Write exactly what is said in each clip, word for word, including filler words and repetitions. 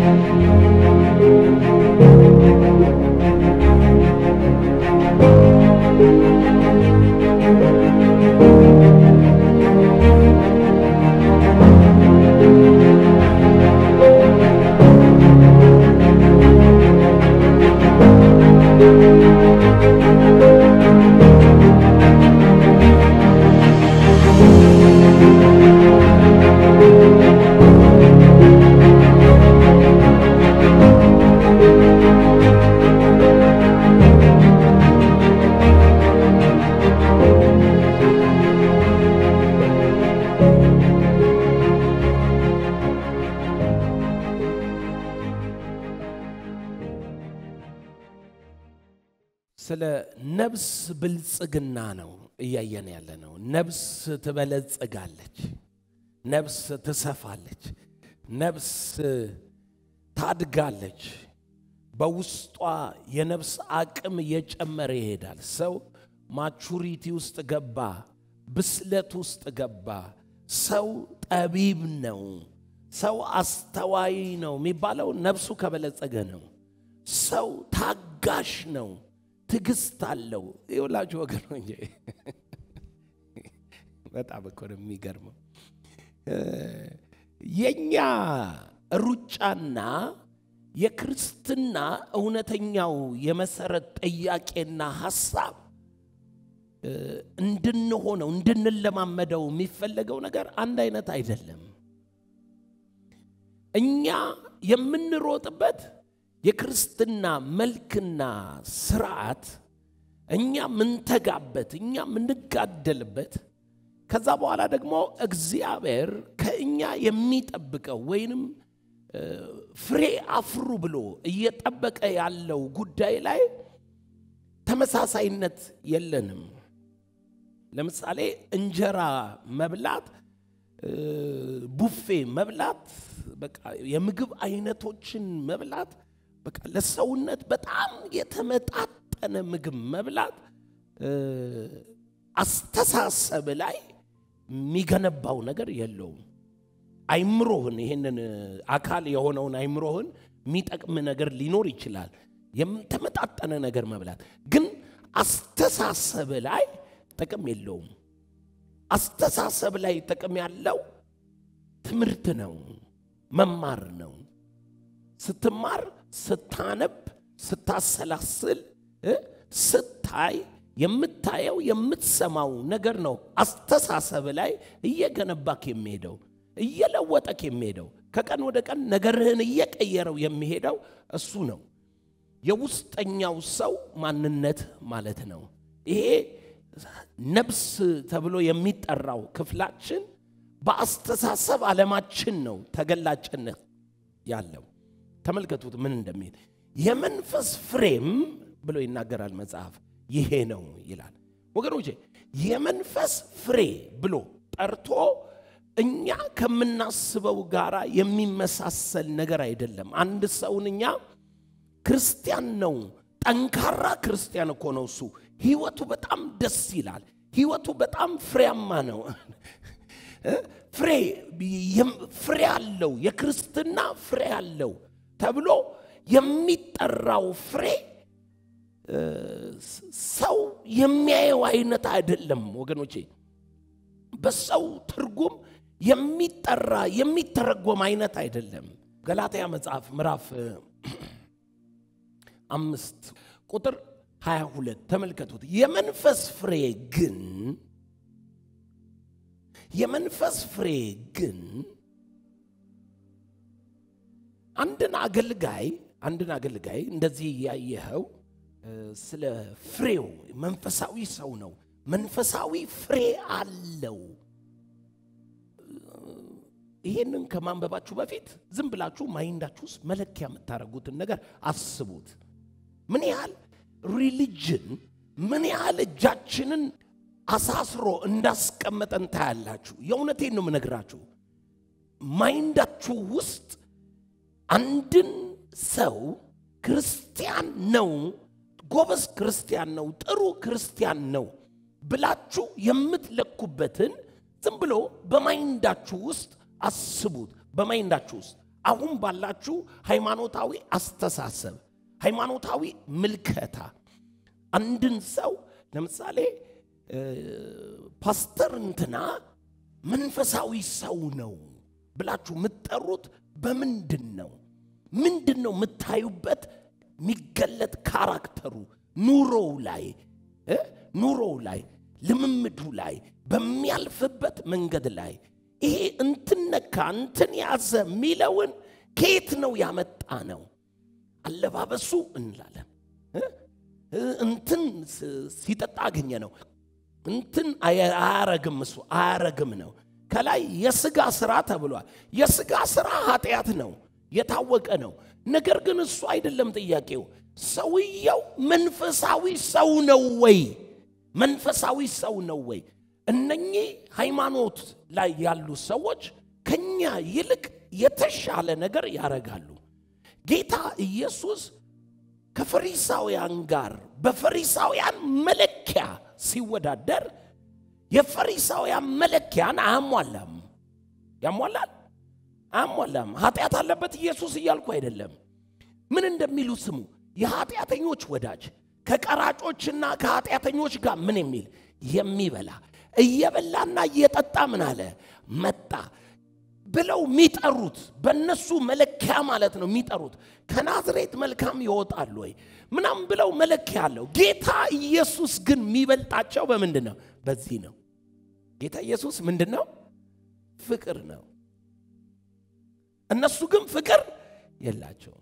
ስለ ነፍስ ብልጽግና ነው እያየን ያለ ነው። ነፍስ ትበለጽጋለች፣ ነፍስ ትሰፋለች፣ ነፍስ ታድጋለች። በውስጧ የነፍስ አቅም እየጨመረ ይሄዳል። ሰው ማቹሪቲ ውስጥ ገባ፣ ብስለት ውስጥ ገባ። ሰው ጠቢብ ነው፣ ሰው አስተዋይ ነው የሚባለው ነፍሱ ከበለጸገ ነው። ሰው ታጋሽ ነው፣ ትግስት አለው። ይኸውላችሁ ወገኖቼ በጣም እኮ ነው የሚገርመው። የኛ ሩጫና የክርስትና እውነተኛው የመሰረት ጥያቄና ሐሳብ እንድንሆነው እንድንለማመደው የሚፈልገው ነገር አንድ አይነት አይደለም። እኛ የምንሮጥበት የክርስትና መልክና ስርዓት እኛ ምንተጋበት እኛ ምንጋደልበት ከዛ በኋላ ደግሞ እግዚአብሔር ከኛ የሚጠብቀው ወይንም ፍሬ አፍሩ ብሎ እየጠበቀ ያለው ጉዳይ ላይ ተመሳሳይነት የለንም። ለምሳሌ እንጀራ መብላት፣ ቡፌ መብላት፣ በቃ የምግብ አይነቶችን መብላት፣ በቃ ለሰውነት በጣም የተመጣጠነ ምግብ መብላት አስተሳሰብ ላይ የሚገነባው ነገር የለውም። አይምሮህን ይሄንን አካል የሆነውን አይምሮህን የሚጠቅም ነገር ሊኖር ይችላል የተመጣጠነ ነገር መብላት፣ ግን አስተሳሰብ ላይ ጥቅም የለውም። አስተሳሰብ ላይ ጥቅም ያለው ትምህርት ነው፣ መማር ነው። ስትማር፣ ስታነብ፣ ስታሰላስል፣ ስታይ የምታየው የምትሰማው ነገር ነው አስተሳሰብ ላይ እየገነባክ የሚሄደው እየለወጠክ የሚሄደው ከቀን ወደ ቀን ነገርህን እየቀየረው የሚሄደው እሱ ነው የውስጠኛው ሰው ማንነት ማለት ነው። ይሄ ነፍስ ተብሎ የሚጠራው ክፍላችን በአስተሳሰብ ዓለማችን ነው ተገላጭነት ያለው። ተመልከቱት ምን እንደሚል የመንፈስ ፍሬም ብሎ ይናገራል መጽሐፍ። ይሄ ነው ይላል። ወገኖቼ የመንፈስ ፍሬ ብሎ ጠርቶ እኛ ከምናስበው ጋራ የሚመሳሰል ነገር አይደለም። አንድ ሰውንኛ ክርስቲያን ነው፣ ጠንካራ ክርስቲያን እኮ ነው እሱ፣ ህይወቱ በጣም ደስ ይላል፣ ህይወቱ በጣም ፍሬያማ ነው፣ ፍሬ ፍሬ አለው፣ የክርስትና ፍሬ አለው ተብሎ የሚጠራው ፍሬ ሰው የሚያየው አይነት አይደለም ወገኖቼ። በሰው ትርጉም የሚጠራ የሚተረጎም አይነት አይደለም። ገላትያ መጽሐፍ ምዕራፍ አምስት ቁጥር ሃያ ሁለት ተመልከቱት። የመንፈስ ፍሬ ግን የመንፈስ ፍሬ ግን አንድን አገልጋይ አንድን አገልጋይ እንደዚህ ያየኸው ስለ ፍሬው መንፈሳዊ ሰው ነው፣ መንፈሳዊ ፍሬ አለው። ይሄንን ከማንበባችሁ በፊት ዝም ብላችሁ ማይንዳችሁ ውስጥ መለኪያ የምታረጉትን ነገር አስቡት። ምን ያህል ሪሊጅን ምን ያህል እጃችንን አሳስሮ እንዳስቀመጠን ታያላችሁ። የእውነቴን ነው የምነግራችሁ። ማይንዳችሁ ውስጥ አንድን ሰው ክርስቲያን ነው፣ ጎበዝ ክርስቲያን ነው፣ ጥሩ ክርስቲያን ነው ብላችሁ የምትለኩበትን ዝም ብሎ በማይንዳችሁ ውስጥ አስቡት። በማይንዳችሁ ውስጥ አሁን ባላችሁ ሃይማኖታዊ አስተሳሰብ ሃይማኖታዊ ምልከታ አንድን ሰው ለምሳሌ ፓስተር እንትና መንፈሳዊ ሰው ነው ብላችሁ ምትጠሩት በምንድነው ምንድነው ምታዩበት ሚገለጥ ካራክተሩ ኑሮው ላይ ኑሮው ላይ ልምምዱ ላይ በሚያልፍበት መንገድ ላይ ይሄ እንትነካ እንትን ያዘ ሚለውን ከየት ነው ያመጣ ነው አለባበሱ እንላለን እንትን ሲጠጣ አገኘ ነው እንትን አያረግም እሱ አያረግም ነው ከላይ የሥጋ ሥራ ተብሏል የሥጋ ሥራ ኃጢአት ነው የታወቀ ነው ነገር ግን እሱ አይደለም ጥያቄው ሰውየው መንፈሳዊ ሰው ነው ወይ መንፈሳዊ ሰው ነው ወይ እነኚህ ሃይማኖት ላይ ያሉ ሰዎች ከኛ ይልቅ የተሻለ ነገር ያረጋሉ ጌታ ኢየሱስ ከፈሪሳውያን ጋር በፈሪሳውያን መለኪያ ሲወዳደር የፈሪሳውያን መለኪያን አያሟላም ያሟላል አያሟላም ኃጢአት አለበት ኢየሱስ እያልኩ አይደለም ምን እንደሚሉ ስሙ የኃጢአተኞች ወዳጅ ከቀራጮችና ከኃጢአተኞች ጋር ምን የሚል የሚበላ እየበላና እየጠጣ ምን አለ መጣ ብለው ሚጠሩት በእነሱ መለኪያ ማለት ነው ሚጠሩት ከናዝሬት መልካም ይወጣል ወይ ምናም ብለው መለኪያ አለው ጌታ ኢየሱስ ግን ሚበልጣቸው በምንድነው በዚህ ነው ጌታ ኢየሱስ ምንድነው ፍቅር ነው እነሱ ግን ፍቅር የላቸው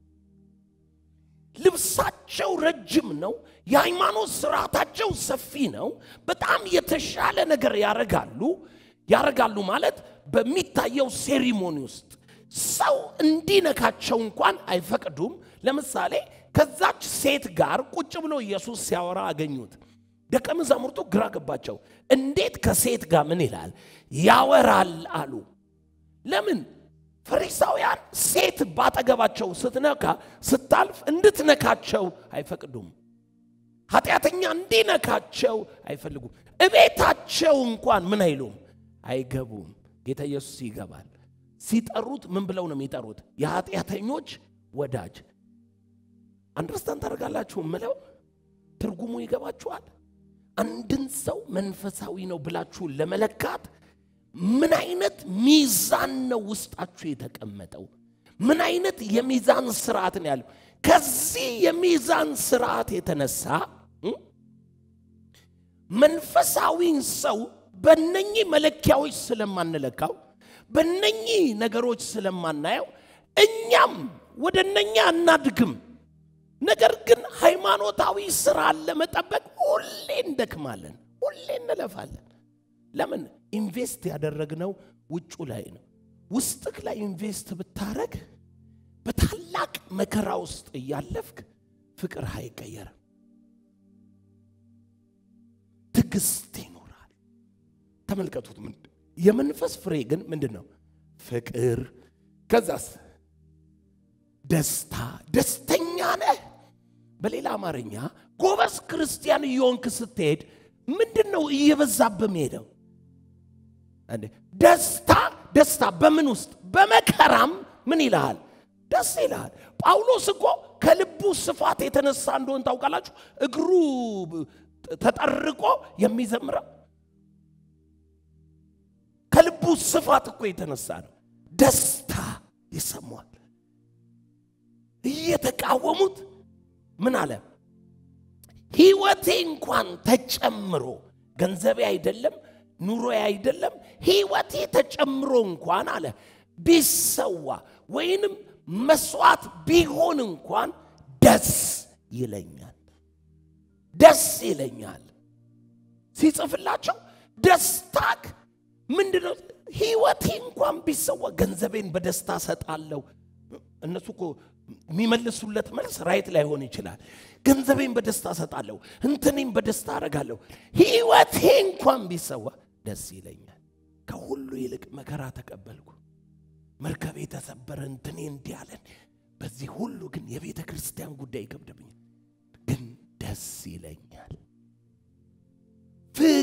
ልብሳቸው ረጅም ነው የሃይማኖት ሥርዓታቸው ሰፊ ነው በጣም የተሻለ ነገር ያረጋሉ ያረጋሉ ማለት በሚታየው ሴሪሞኒ ውስጥ ሰው እንዲነካቸው እንኳን አይፈቅዱም ለምሳሌ ከዛች ሴት ጋር ቁጭ ብሎ ኢየሱስ ሲያወራ አገኙት ደቀ መዛሙርቱ ግራ ገባቸው እንዴት ከሴት ጋር ምን ይላል ያወራል አሉ ለምን ፈሪሳውያን ሴት ባጠገባቸው ስትነካ ስታልፍ እንድትነካቸው አይፈቅዱም ኃጢአተኛ እንዲነካቸው አይፈልጉም እቤታቸው እንኳን ምን አይሉም አይገቡም ጌታ ኢየሱስ ይገባል ሲጠሩት ምን ብለው ነው የሚጠሩት የኃጢአተኞች ወዳጅ አንደርስታንድ ታደርጋላችሁ ምለው ትርጉሙ ይገባችኋል አንድን ሰው መንፈሳዊ ነው ብላችሁ ለመለካት ምን አይነት ሚዛን ነው ውስጣችሁ የተቀመጠው ምን አይነት የሚዛን ስርዓት ነው ያለው ከዚህ የሚዛን ስርዓት የተነሳ መንፈሳዊ ሰው በእነኚህ መለኪያዎች ስለማንለካው በእነኚህ ነገሮች ስለማናየው እኛም ወደነኛ እናድግም ነገር ግን ሃይማኖታዊ ስራ ለመጠበቅ ሁሌ እንደክማለን ሁሌ እንለፋለን ለምን ኢንቨስት ያደረግነው ውጩ ላይ ነው ውስጥክ ላይ ኢንቨስት ብታረግ በታላቅ መከራ ውስጥ ያለፍክ ፍቅር አይቀየርም ትግስት ይኖራል ተመልከቱት ምን የመንፈስ ፍሬ ግን ምንድነው ፍቅር ከዛስ ደስታ ደስተኛ ነህ በሌላ አማርኛ ጎበዝ ክርስቲያን ይሆንክ ስትሄድ ምንድነው እየበዛበ መሄደው አንዴ ደስታ ደስታ በምን ውስጥ በመከራም ምን ይላል ደስ ይላል ጳውሎስ እኮ ከልቡ ስፋት የተነሳ እንደሆነ ታውቃላችሁ እግሩ ተጠርቆ የሚዘምረው ከልቡ ስፋት እኮ የተነሳ ነው ደስታ ይሰማል እየተቃወሙት ምን አለ ህይወቴ እንኳን ተጨምሮ ገንዘቤ አይደለም ኑሮዬ አይደለም ህይወቴ ተጨምሮ እንኳን አለ ቢሰዋ ወይንም መስዋዕት ቢሆን እንኳን ደስ ይለኛል ደስ ይለኛል ሲጽፍላቸው ደስታክ ምንድነው ህይወቴ እንኳን ቢሰዋ ገንዘቤን በደስታ ሰጣለሁ እነሱኮ የሚመልሱለት መልስ ራይት ላይ ሆነ ይችላል ገንዘቤን በደስታ ሰጣለሁ እንትኔን በደስታ አረጋለሁ ህይወቴ እንኳን ቢሰዋ ደስ ይለኛል ከሁሉ ይልቅ መከራ ተቀበልኩ መርከቤ ተሰበረ እንትኔ እንዲያለን በዚህ ሁሉ ግን የቤተ ክርስቲያን ጉዳይ ይከብደብኛል ግን ደስ ይለኛል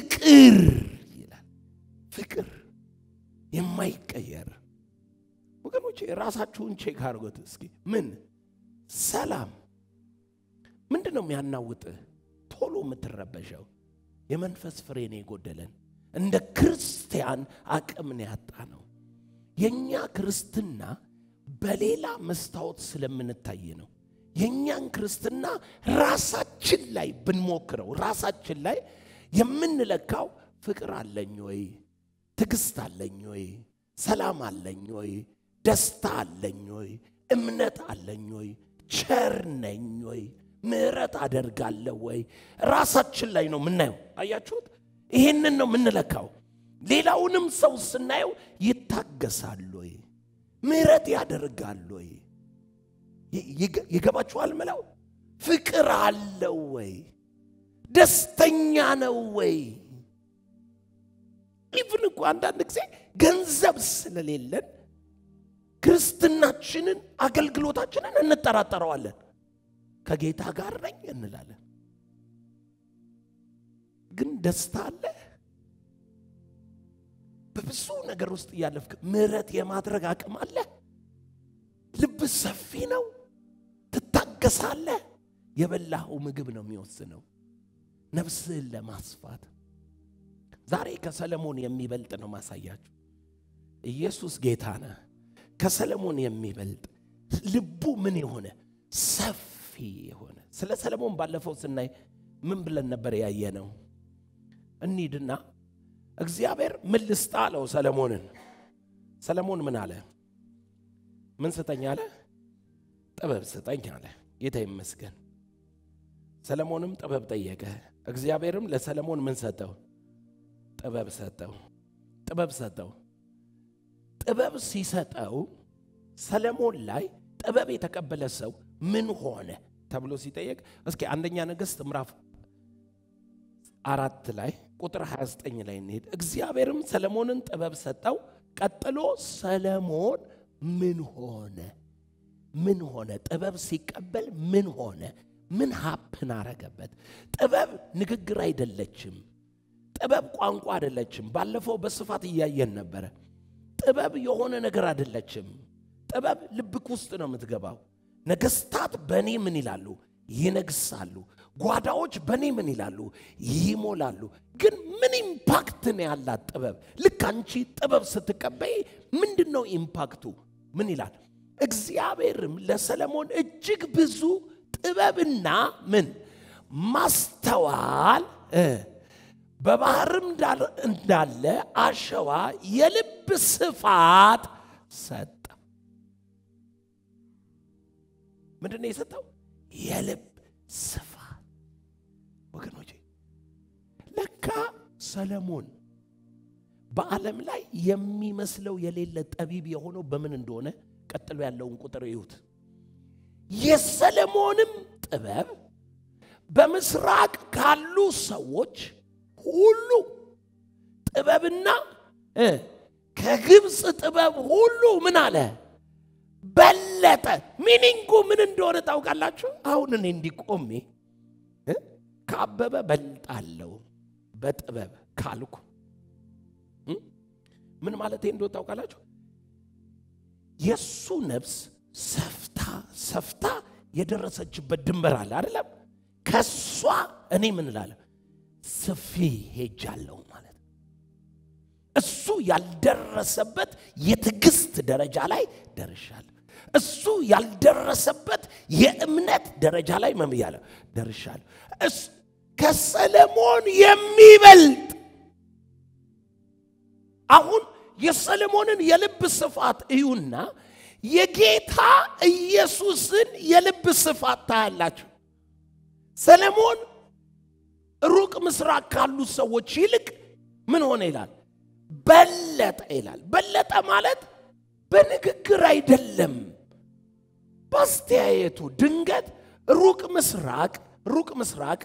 ፍቅር ይላል ፍቅር የማይቀየር ወገኖቼ ራሳችሁን ቼክ አድርጉት እስኪ ምን ሰላም ምንድነው የሚያናውጥህ ቶሎ የምትረበሸው የመንፈስ ፍሬ ነው የጎደለን እንደ ክርስቲያን አቅም ነው ያጣነው የኛ ክርስትና በሌላ መስታወት ስለምንታይ ነው የኛን ክርስትና ራሳችን ላይ ብንሞክረው ራሳችን ላይ የምንለካው ፍቅር አለኝ ወይ ትግስት አለኝ ወይ ሰላም አለኝ ወይ ደስታ አለኝ ወይ እምነት አለኝ ወይ ቸር ነኝ ወይ ምሕረት አደርጋለሁ ወይ ራሳችን ላይ ነው ምናየው አያችሁት ይሄንን ነው ምንለካው ሌላውንም ሰው ስናየው ይታገሳል ወይ ምሕረት ያደርጋል ወይ ይገባችኋል መላው ፍቅር አለው ወይ ደስተኛ ነው ወይ ኢቭን እኮ አንዳንድ ጊዜ ገንዘብ ስለሌለን ክርስትናችንን አገልግሎታችንን እንጠራጠረዋለን ከጌታ ጋር ነኝ እንላለን ግን ደስታ አለ በብዙ ነገር ውስጥ ያለፍክ ምሕረት የማድረግ አቅም አለ ልብ ሰፊ ነው ትታገሳለህ የበላው ምግብ ነው የሚወስነው ነፍስህን ለማስፋት ዛሬ ከሰለሞን የሚበልጥ ነው ማሳያችሁ ኢየሱስ ጌታ ነው ከሰለሞን የሚበልጥ ልቡ ምን የሆነ ሰፊ የሆነ ስለ ሰለሞን ባለፈው ስናይ ምን ብለን ነበር ያየነው እንሂድና እግዚአብሔር ምን ልስጣ አለው ሰለሞንን ሰለሞን ምን አለ ምን ስጠኝ አለ ጥበብ ስጠኝ አለ ጌታ ይመስገን ሰለሞንም ጥበብ ጠየቀ እግዚአብሔርም ለሰለሞን ምን ሰጠው ጥበብ ሰጠው ጥበብ ሰጠው ጥበብ ሲሰጠው ሰለሞን ላይ ጥበብ የተቀበለ ሰው ምን ሆነ ተብሎ ሲጠየቅ እስኪ አንደኛ ነገሥት ምዕራፍ አራት ላይ ቁጥር ሃያ ዘጠኝ ላይ እንሄድ እግዚአብሔርም ሰለሞንን ጥበብ ሰጠው ቀጥሎ ሰለሞን ምን ሆነ ምን ሆነ ጥበብ ሲቀበል ምን ሆነ ምን ሀፕን አረገበት ጥበብ ንግግር አይደለችም ጥበብ ቋንቋ አይደለችም ባለፈው በስፋት ያያየን ነበር ጥበብ የሆነ ነገር አይደለችም ጥበብ ልብክ ውስጥ ነው የምትገባው ነገስታት በኔ ምን ይላሉ ይነግሳሉ ጓዳዎች በኔ ምን ይላሉ ይሞላሉ ግን ምን ኢምፓክት ነው ያላት ጥበብ ልክ አንቺ ጥበብ ስትቀበይ ምንድነው ኢምፓክቱ ምን ይላል እግዚአብሔርም ለሰለሞን እጅግ ብዙ ጥበብና ምን ማስተዋል በባህርም እንዳለ አሸዋ የልብ ስፋት ሰጠ ምንድነው የሰጠው የልብ ስፋት ወገኖቼ ለካ ሰለሞን በዓለም ላይ የሚመስለው የሌለ ጠቢብ የሆነው በምን እንደሆነ ቀጥሎ ያለውን ቁጥር ይሁት የሰለሞንም ጥበብ በምስራቅ ካሉ ሰዎች ሁሉ ጥበብና ከግብጽ ጥበብ ሁሉ ምን አለ በለጠ ሚኒንጉ ምን እንደሆነ ታውቃላችሁ አሁን እኔ እንዲቆሜ ከአበበ በልጣለሁ በጥበብ ካልኩ ምን ማለት እንደሆነ ታውቃላችሁ የሱ ነፍስ ሰፍታ ሰፍታ የደረሰችበት ድንበር አለ አይደለም ከሷ እኔ ምን እላለሁ ሰፊ ሄጃለሁ ማለት እሱ ያልደረሰበት የትግስት ደረጃ ላይ ደርሻለሁ እሱ ያልደረሰበት የእምነት ደረጃ ላይ መምያለሁ ደርሻለሁ እሱ ከሰለሞን የሚበልጥ አሁን የሰለሞንን የልብ ስፋት እዩና የጌታ ኢየሱስን የልብ ስፋት ታያላችሁ ሰለሞን ሩቅ ምስራቅ ካሉ ሰዎች ይልቅ ምን ሆነ ይላል በለጠ ይላል በለጠ ማለት በንግግር አይደለም ባስተያየቱ ድንገት ሩቅ ምስራቅ ሩቅ ምስራቅ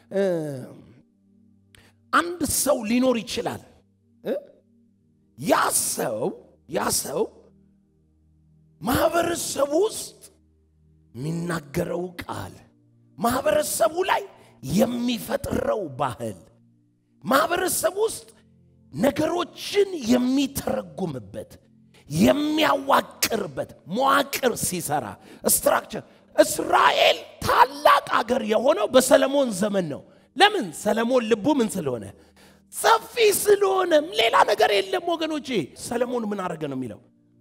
አንድ ሰው ሊኖር ይችላል ያ ሰው ያ ሰው ማህበረሰቡ ውስጥ የሚናገረው ቃል ማህበረሰቡ ላይ የሚፈጥረው ባህል ማህበረሰቡ ውስጥ ነገሮችን የሚተረጉምበት የሚያዋቅርበት መዋቅር ሲሰራ ስትራክቸር እስራኤል ታላቅ አገር የሆነው በሰለሞን ዘመን ነው ለምን ሰለሞን ልቡ ምን ስለሆነ ሰፊ ስለሆነ ሌላ ነገር የለም ወገኖቼ ሰለሞን ምን አረገ ነው የሚለው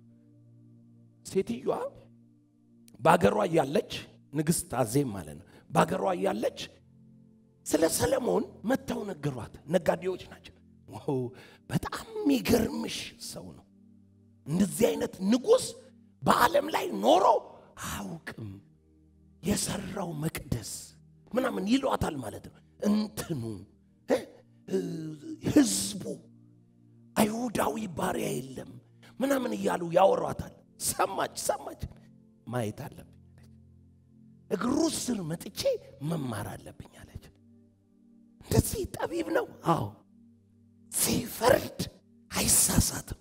ሴትዮዋ ባገሯ ያለች ንግስት አዜብ ማለት ነው ባገሯ ያለች ስለ ሰለሞን መተው ነገሯት ነጋዴዎች ናቸው ዋው በጣም የሚገርምሽ ሰው ነው እንደዚህ አይነት ንጉስ በዓለም ላይ ኖሮ አውቅም የሰራው መቅደስ ምናምን ይሏታል ማለት ነው እንትኑ ህዝቡ አይሁዳዊ ባሪያ የለም ምናምን ይያሉ ያወራታል ሰማች ሰማች ማየት አለብኝ እግሩ ስር መጥቼ መማር አለብኝ አለች እንደዚህ ጠቢብ ነው አዎ ሲፈርድ አይሳሳትም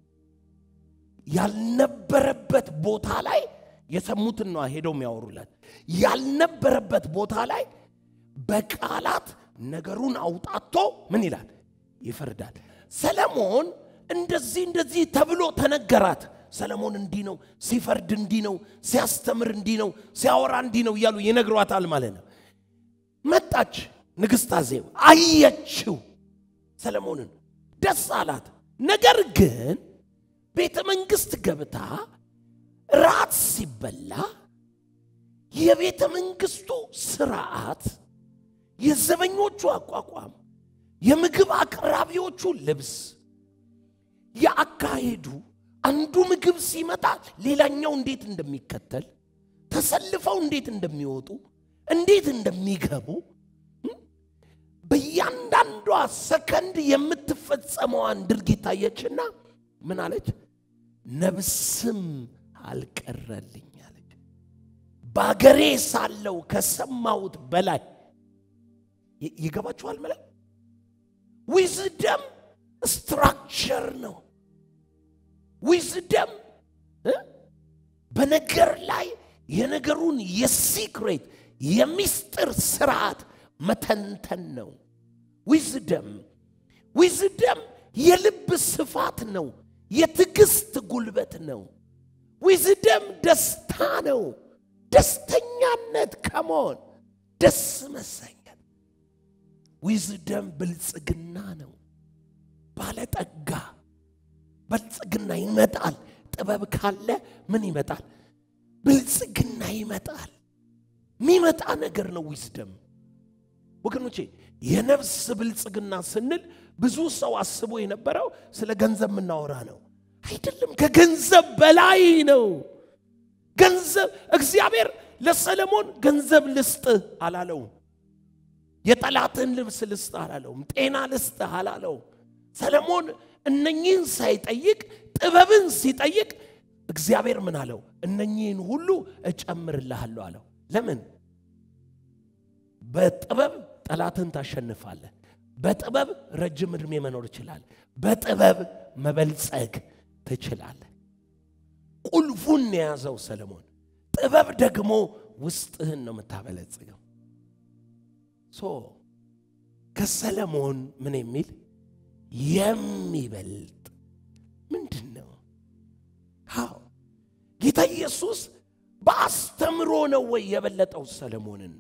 ያልነበረበት ቦታ ላይ የሰሙትን ነው ሄደው የሚያወሩላት ያልነበረበት ቦታ ላይ በቃላት ነገሩን አውጣቶ ምን ይላል ይፈርዳል ሰለሞን እንደዚህ እንደዚህ ተብሎ ተነገራት ሰለሞን እንዲህ ነው ሲፈርድ እንዲህ ነው ሲያስተምር እንዲህ ነው ሲያወራ እንዲህ ነው ይያሉ ይነግሯታል ማለት ነው መጣች ንግስት አዜብ አየችው ሰለሞንን ደስ አላት ነገር ግን ቤተ መንግስት ገብታ ራት ሲበላ የቤተ መንግስቱ ስርዓት የዘበኞቹ አቋቋም የምግብ አቅራቢዎቹ ልብስ ያካሄዱ አንዱ ምግብ ሲመጣ ሌላኛው እንዴት እንደሚከተል ተሰልፈው እንዴት እንደሚወጡ እንዴት እንደሚገቡ በእያንዳንዷ ሰከንድ የምትፈጸመዋን ድርጊት አየችና ምን አለች ነብስም አልቀረልኝ አለች ባገሬ ሳለው ከሰማውት በላይ ይገባችኋል ማለት ዊዝደም ስትራክቸር ነው ዊዝደም በነገር ላይ የነገሩን የሲክሬት የሚስጥር ስርዓት መተንተን ነው ዊዝደም ዊዝደም የልብ ስፋት ነው የትግስት ጉልበት ነው ዊዝደም ደስታ ነው ደስተኛነት ከመሆን ደስ መሰኘት ዊዝደም ብልጽግና ነው ባለጠጋ ብልጽግና ይመጣል ጥበብ ካለ ምን ይመጣል ብልጽግና ይመጣል ሚመጣ ነገር ነው ዊዝደም ወገኖቼ የነፍስ ብልጽግና ስንል ብዙ ሰው አስቦ የነበረው ስለ ገንዘብ ምናወራ ነው አይደለም ከገንዘብ በላይ ነው ገንዘብ እግዚአብሔር ለሰለሞን ገንዘብ ልስጥ አላለው የጠላትን ልብስ ልስጥ አላለው ጤና ልስጥ አላለው ሰለሞን እነኚህን ሳይጠይቅ ጥበብን ሲጠይቅ እግዚአብሔር ምን አለው እነኚህን ሁሉ እጨምርልሃለሁ አለው ለምን በጥበብ ጠላትን ታሸንፋለህ በጥበብ ረጅም እድሜ መኖር ይችላል በጥበብ መበልጸግ ትችላለህ ቁልፉን ያዘው ሰለሞን ጥበብ ደግሞ ውስጥህን ነው መታበለጽገው ሶ ከሰለሞን ምን የሚል የሚበልጥ ምንድነው ሃው ጌታ ኢየሱስ በአስተምሮ ነው ወይ የበለጠው ሰለሞንን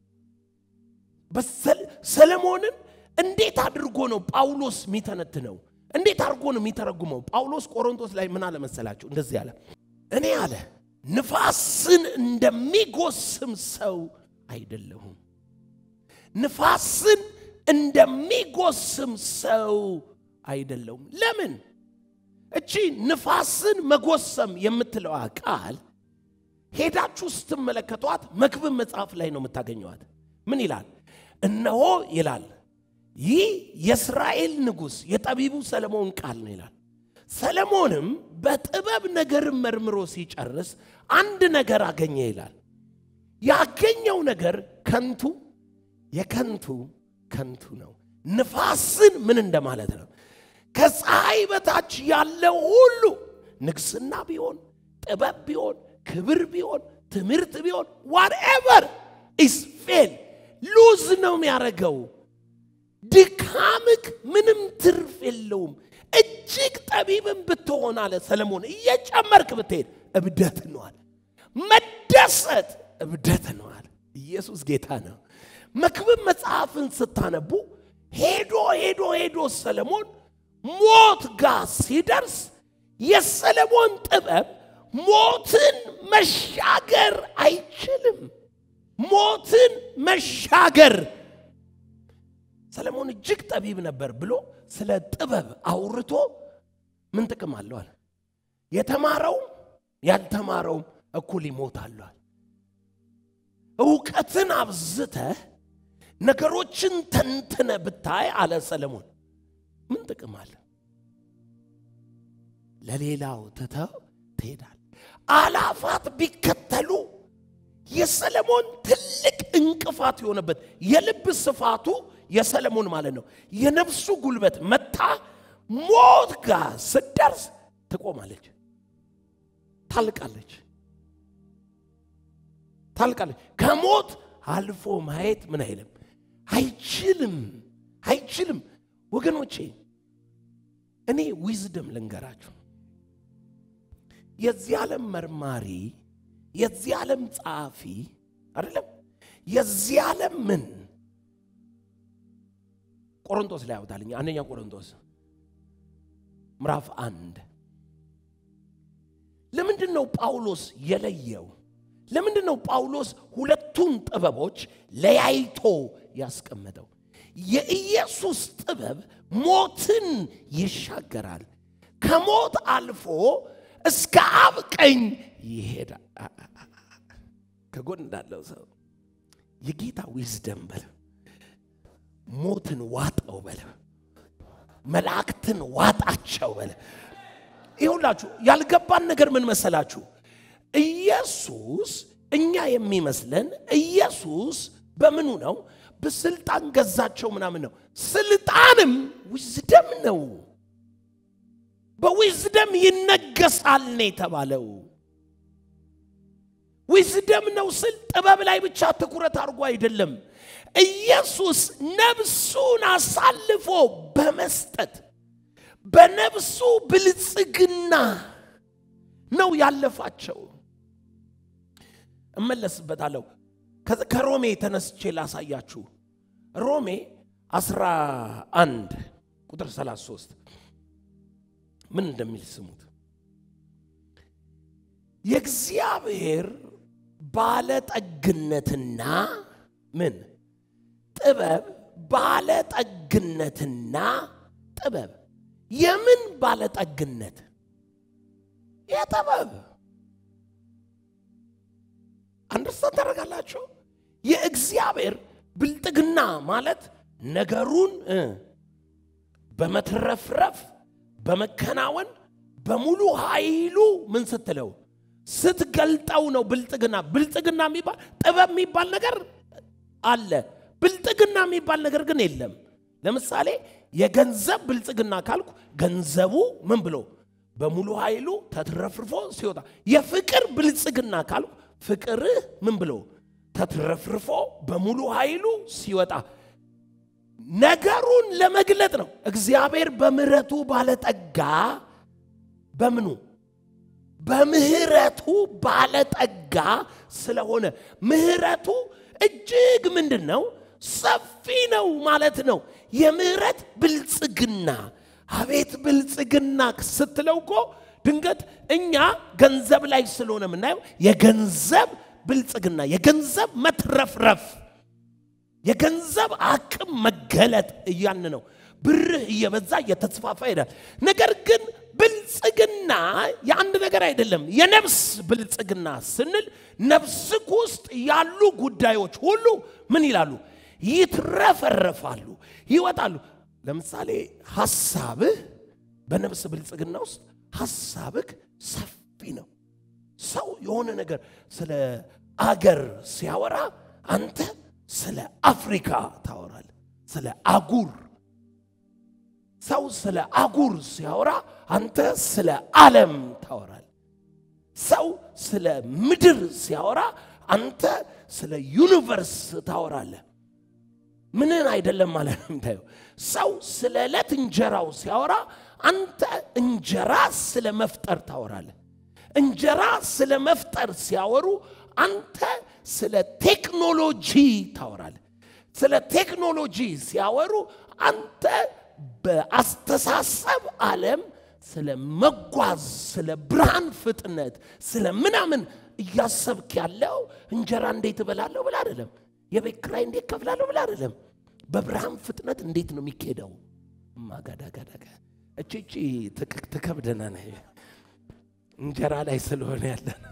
በሰለሞንን እንዴት አድርጎ ነው ጳውሎስ ሚተነትነው እንዴት አድርጎ ነው ሚተረጉመው ጳውሎስ ቆሮንቶስ ላይ ምን አለ መሰላችሁ እንደዚህ አለ እኔ አለ ንፋስን እንደሚጎስም ሰው አይደለሁም ንፋስን እንደሚጎስም ሰው አይደለሁም ለምን እቺ ንፋስን መጎሰም የምትለው ቃል ሄዳችሁ ስትመለከቷት መክብብ መጽሐፍ ላይ ነው የምታገኙት ምን ይላል እነሆ ይላል ይህ የእስራኤል ንጉስ የጠቢቡ ሰለሞን ቃል ነው ይላል ሰለሞንም በጥበብ ነገር መርምሮ ሲጨርስ አንድ ነገር አገኘ ይላል ያገኘው ነገር ከንቱ የከንቱ ከንቱ ነው ንፋስን ምን እንደማለት ነው ከፀሐይ በታች ያለው ሁሉ ንግስና ቢሆን ጥበብ ቢሆን ክብር ቢሆን ትምህርት ቢሆን whatever is fail lose ነው የሚያረጋው ድካምክ ምንም ትርፍ የለውም እጅግ ጠቢብም ብትሆን አለ ሰለሞን እየጨመርክ ብትሄድ እብደት ነው አለ መደሰት እብደት ነው አለ ኢየሱስ ጌታ ነው መክብብ መጽሐፍን ስታነቡ ሄዶ ሄዶ ሄዶ ሰለሞን ሞት ጋር ሲደርስ የሰለሞን ጥበብ ሞትን መሻገር አይችልም ሞትን መሻገር ሰለሞን እጅግ ጠቢብ ነበር ብሎ ስለ ጥበብ አውርቶ ምን ጥቅም አለው አለ የተማረው ያልተማረው እኩል ይሞታል ዕውቀትን አብዝተ ነገሮችን ተንተነ ብታይ አለ ሰለሞን ምን ጥቅም አለ ለሌላው ተተው ትሄዳል አላፋት ቢከተሉ የሰለሞን ትልቅ እንቅፋት የሆነበት የልብ ስፋቱ የሰለሞን ማለት ነው የነፍሱ ጉልበት መታ ሞት ጋር ስደርስ ትቆማለች ታልቃለች ታልቃለች ከሞት አልፎ ማየት ምን አይልም አይችልም አይችልም ወገኖቼ እኔ ዊዝደም ልንገራችሁ የዚህ ዓለም መርማሪ የዚህ ዓለም ጻፊ አይደለም የዚህ ዓለም ምን ቆሮንቶስ ላይ አውጣልኝ አንደኛ ቆሮንቶስ ምዕራፍ አንድ ለምንድነው ጳውሎስ የለየው ለምንድነው ጳውሎስ ሁለቱን ጥበቦች ለያይቶ ያስቀመጠው የኢየሱስ ጥበብ ሞትን ይሻገራል ከሞት አልፎ እስከ አብ ቀኝ ይሄዳል ከጎን እንዳለው ሰው የጌታ ዊዝደም በለ ሞትን ዋጣው በለ መላእክትን ዋጣቸው በለ ይሁላችሁ ያልገባን ነገር ምን መሰላችሁ ኢየሱስ እኛ የሚመስለን ኢየሱስ በምኑ ነው በስልጣን ገዛቸው ምናምን ነው ስልጣንም ዊዝደም ነው በዊዝደም ይነገሳል ነው የተባለው ዊዝደም ነው ስል ጥበብ ላይ ብቻ ትኩረት አድርጎ አይደለም ኢየሱስ ነፍሱን አሳልፎ በመስጠት በነፍሱ ብልጽግና ነው ያለፋቸው እመለስበታለሁ ከሮሜ ተነስቼ ላሳያችሁ ሮሜ አስራ አንድ ቁጥር ሰላሳ ሶስት ምን እንደሚል ስሙት የእግዚአብሔር ባለጠግነትና ምን ጥበብ ባለጠግነትና ጥበብ የምን ባለጠግነት የጥበብ አንደርስታንድ ታደርጋላችሁ የእግዚአብሔር ብልጥግና ማለት ነገሩን በመትረፍረፍ በመከናወን በሙሉ ኃይሉ ምን ስትለው ስትገልጣው ነው ብልጥግና ብልጥግና የሚባል ጥበብ የሚባል ነገር አለ ብልጥግና የሚባል ነገር ግን የለም ለምሳሌ የገንዘብ ብልጥግና ካልኩ ገንዘቡ ምን ብሎ በሙሉ ኃይሉ ተትረፍርፎ ሲወጣ የፍቅር ብልጽግና ካልኩ ፍቅር ምን ብሎ ተትረፍርፎ በሙሉ ኃይሉ ሲወጣ ነገሩን ለመግለጥ ነው እግዚአብሔር በምህረቱ ባለጠጋ በምኑ በምህረቱ ባለጠጋ ስለሆነ ምህረቱ እጅግ ምንድነው ሰፊ ነው ማለት ነው የምህረት ብልጽግና አቤት ብልጽግና ስትለውቆ ድንገት እኛ ገንዘብ ላይ ስለሆነ ምናየው የገንዘብ ብልጽግና የገንዘብ መትረፍረፍ የገንዘብ አቅም መገለጥ እያን ነው ብርህ እየበዛ እየተስፋፋ ይላል ነገር ግን ብልጽግና የአንድ ነገር አይደለም የነፍስ ብልጽግና ስንል ነፍስክ ውስጥ ያሉ ጉዳዮች ሁሉ ምን ይላሉ ይትረፈረፋሉ ይወጣሉ ለምሳሌ ሐሳብህ በነፍስ ብልጽግና ውስጥ ሐሳብክ ሰፊ ነው ሰው የሆነ ነገር ስለ አገር ሲያወራ አንተ ስለ አፍሪካ ታወራለህ ስለ አጉር ሰው ስለ አጉር ሲያወራ አንተ ስለ ዓለም ታወራለህ ሰው ስለ ምድር ሲያወራ አንተ ስለ ዩኒቨርስ ታወራለህ ምንን አይደለም ማለት ነው ሰው ስለ ዕለት እንጀራው ሲያወራ አንተ እንጀራ ስለ መፍጠር ታወራለህ እንጀራ ስለ መፍጠር ሲያወሩ አንተ ስለ ቴክኖሎጂ ታወራለህ ስለ ቴክኖሎጂ ሲያወሩ አንተ በአስተሳሰብ ዓለም ስለ መጓዝ ስለ ብርሃን ፍጥነት ስለ ምናምን ያሰብክ ያለው እንጀራ እንዴት እበላለሁ ብላ አይደለም የቤት ኪራይ እንዴት ከፍላለሁ ብላ አይደለም በብርሃን ፍጥነት እንዴት ነው የሚከደው ማጋዳጋዳጋ እቺ ተከብደና ነው እንጀራ ላይ ስለሆነ ያለን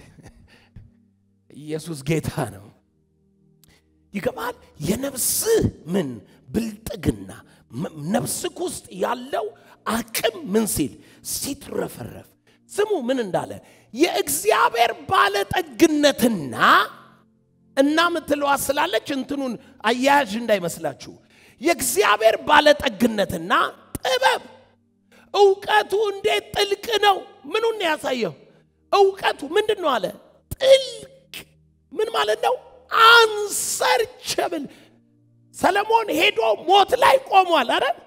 ኢየሱስ ጌታ ነው ይገባል የነፍስ ምን ብልጥግና ነፍስክ ውስጥ ያለው አቅም ምን ሲል ሲትረፈረፍ ስሙ ምን እንዳለ የእግዚአብሔር ባለጠግነትና እና ምትለው አስላለች እንትኑን አያያዥ እንዳይመስላችሁ የእግዚአብሔር ባለጠግነትና ጥበብ ዕውቀቱ እንዴት ጥልቅ ነው ምኑን ያሳየው ዕውቀቱ ምንድነው አለ ጥልቅ ምን ማለት ነው አንሰርቸብል ሰለሞን ሄዶ ሞት ላይ ቆሟል አይደል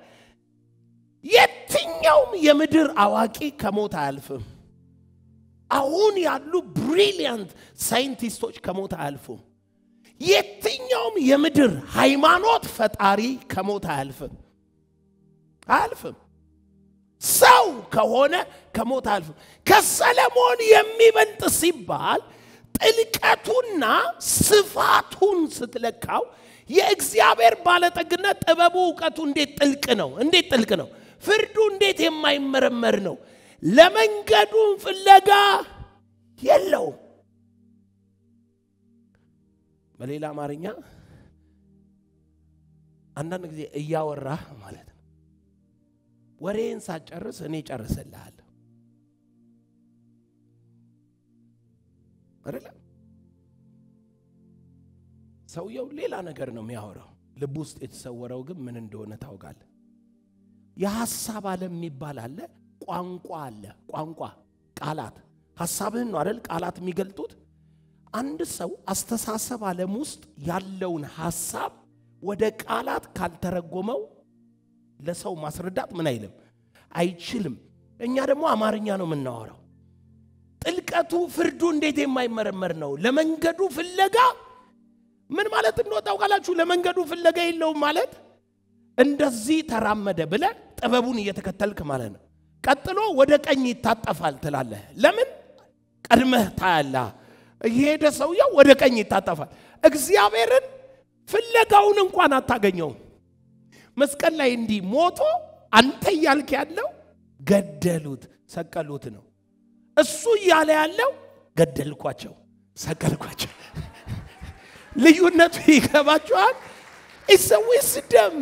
የትኛውም የምድር አዋቂ ከሞት አያልፍም አሁን ያሉ ብሪሊያንት ሳይንቲስቶች ከሞት አያልፉም የትኛውም የምድር ሃይማኖት ፈጣሪ ከሞት አያልፍም አያልፍም ሰው ከሆነ ከሞት አያልፍም ከሰለሞን የሚበልጥ ሲባል ጥልቀቱና ስፋቱን ስትለካው የእግዚአብሔር ባለጠግነት ጥበቡ ዕውቀቱ እንዴት ጥልቅ ነው እንዴት ጥልቅ ነው ፍርዱ እንዴት የማይመረመር ነው ለመንገዱ ፍለጋ የለው በሌላ አማርኛ አንዳንድ ጊዜ እያወራ ማለት ነው ወሬን ሳጨርስ እኔ ጨርሰልሃለሁ አይደል ሰውየው ሌላ ነገር ነው የሚያወራው ልብ ውስጥ የተሰወረው ግን ምን እንደሆነ ታውቃለህ የሐሳብ ዓለም የሚባል አለ ቋንቋ አለ ቋንቋ ቃላት ሐሳብህን ነው አይደል ቃላት የሚገልጡት አንድ ሰው አስተሳሰብ ዓለም ውስጥ ያለውን ሐሳብ ወደ ቃላት ካልተረጎመው ለሰው ማስረዳት ምን አይልም አይችልም እኛ ደግሞ አማርኛ ነው የምናወራው ጥልቀቱ ፍርዱ እንዴት የማይመረመር ነው ለመንገዱ ፍለጋ ምን ማለት ነው ታውቃላችሁ ለመንገዱ ፍለጋ የለው ማለት እንደዚህ ተራመደ ብለ ጥበቡን እየተከተልክ ማለት ነው ቀጥሎ ወደ ቀኝ ይታጠፋል ትላለህ ለምን ቀድመህ ታያላ እየሄደ ሰውየው ወደ ቀኝ ይታጠፋል እግዚአብሔርን ፍለጋውን እንኳን አታገኘው መስቀል ላይ እንዲ ሞቶ አንተ ያልክ ያለው ገደሉት ሰቀሉት ነው እሱ ያለ ያለው ገደልኳቸው ሰቀልኳቸው ልዩነቱ ይገባችኋል ኢሰዊስ ደም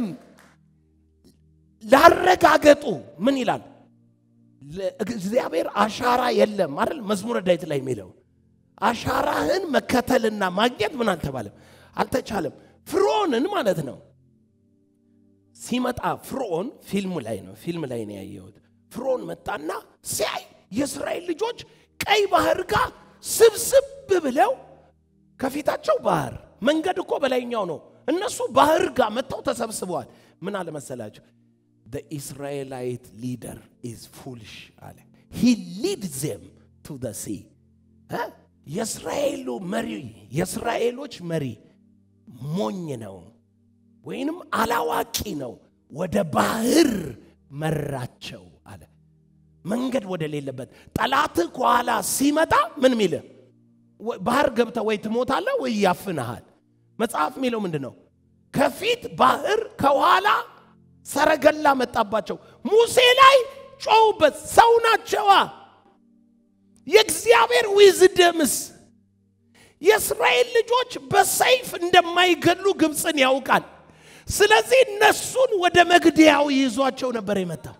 ላረጋገጡ ምን ይላል እግዚአብሔር አሻራ የለም አይደል መዝሙር ዳዊት ላይ የሚለው አሻራህን መከተልና ማግኘት ምን አልተባለም አልተቻለም ፍርዖንን ማለት ነው ሲመጣ ፍርዖን ፊልም ላይ ነው ፊልም ላይ ነው ያየሁት ፍርዖን መጣና ሲያይ የእስራኤል ልጆች ቀይ ባህር ጋር ስብስብ ብለው ከፊታቸው ባህር መንገድ እኮ በላይኛው ነው እነሱ ባህር ጋር መጣው ተሰብስበዋል ምን አለ መሰላችሁ the Israelite leader is foolish አለ he leads them to the sea ها የእስራኤሉ መሪ የእስራኤሎች መሪ ሞኝ ነው ወይንም አላዋቂ ነው ወደ ባህር መራቸው አለ መንገድ ወደ ሌለበት ጠላት ኳላ ሲመጣ ምን ሚለ ባህር ገብተ ወይ ትሞታለህ ወይ ያፍናሃል መጽሐፍ ሚለው ምንድነው ከፊት ባህር ከኋላ ሰረገላ መጣባቸው ሙሴ ላይ ጮውበት ሰው ናቸዋ የእግዚአብሔር ዊዝደምስ የእስራኤል ልጆች በሰይፍ እንደማይገሉ ግብጽን ያውቃል ስለዚህ እነሱን ወደ መግደያው ይዟቸው ነበር የመጣው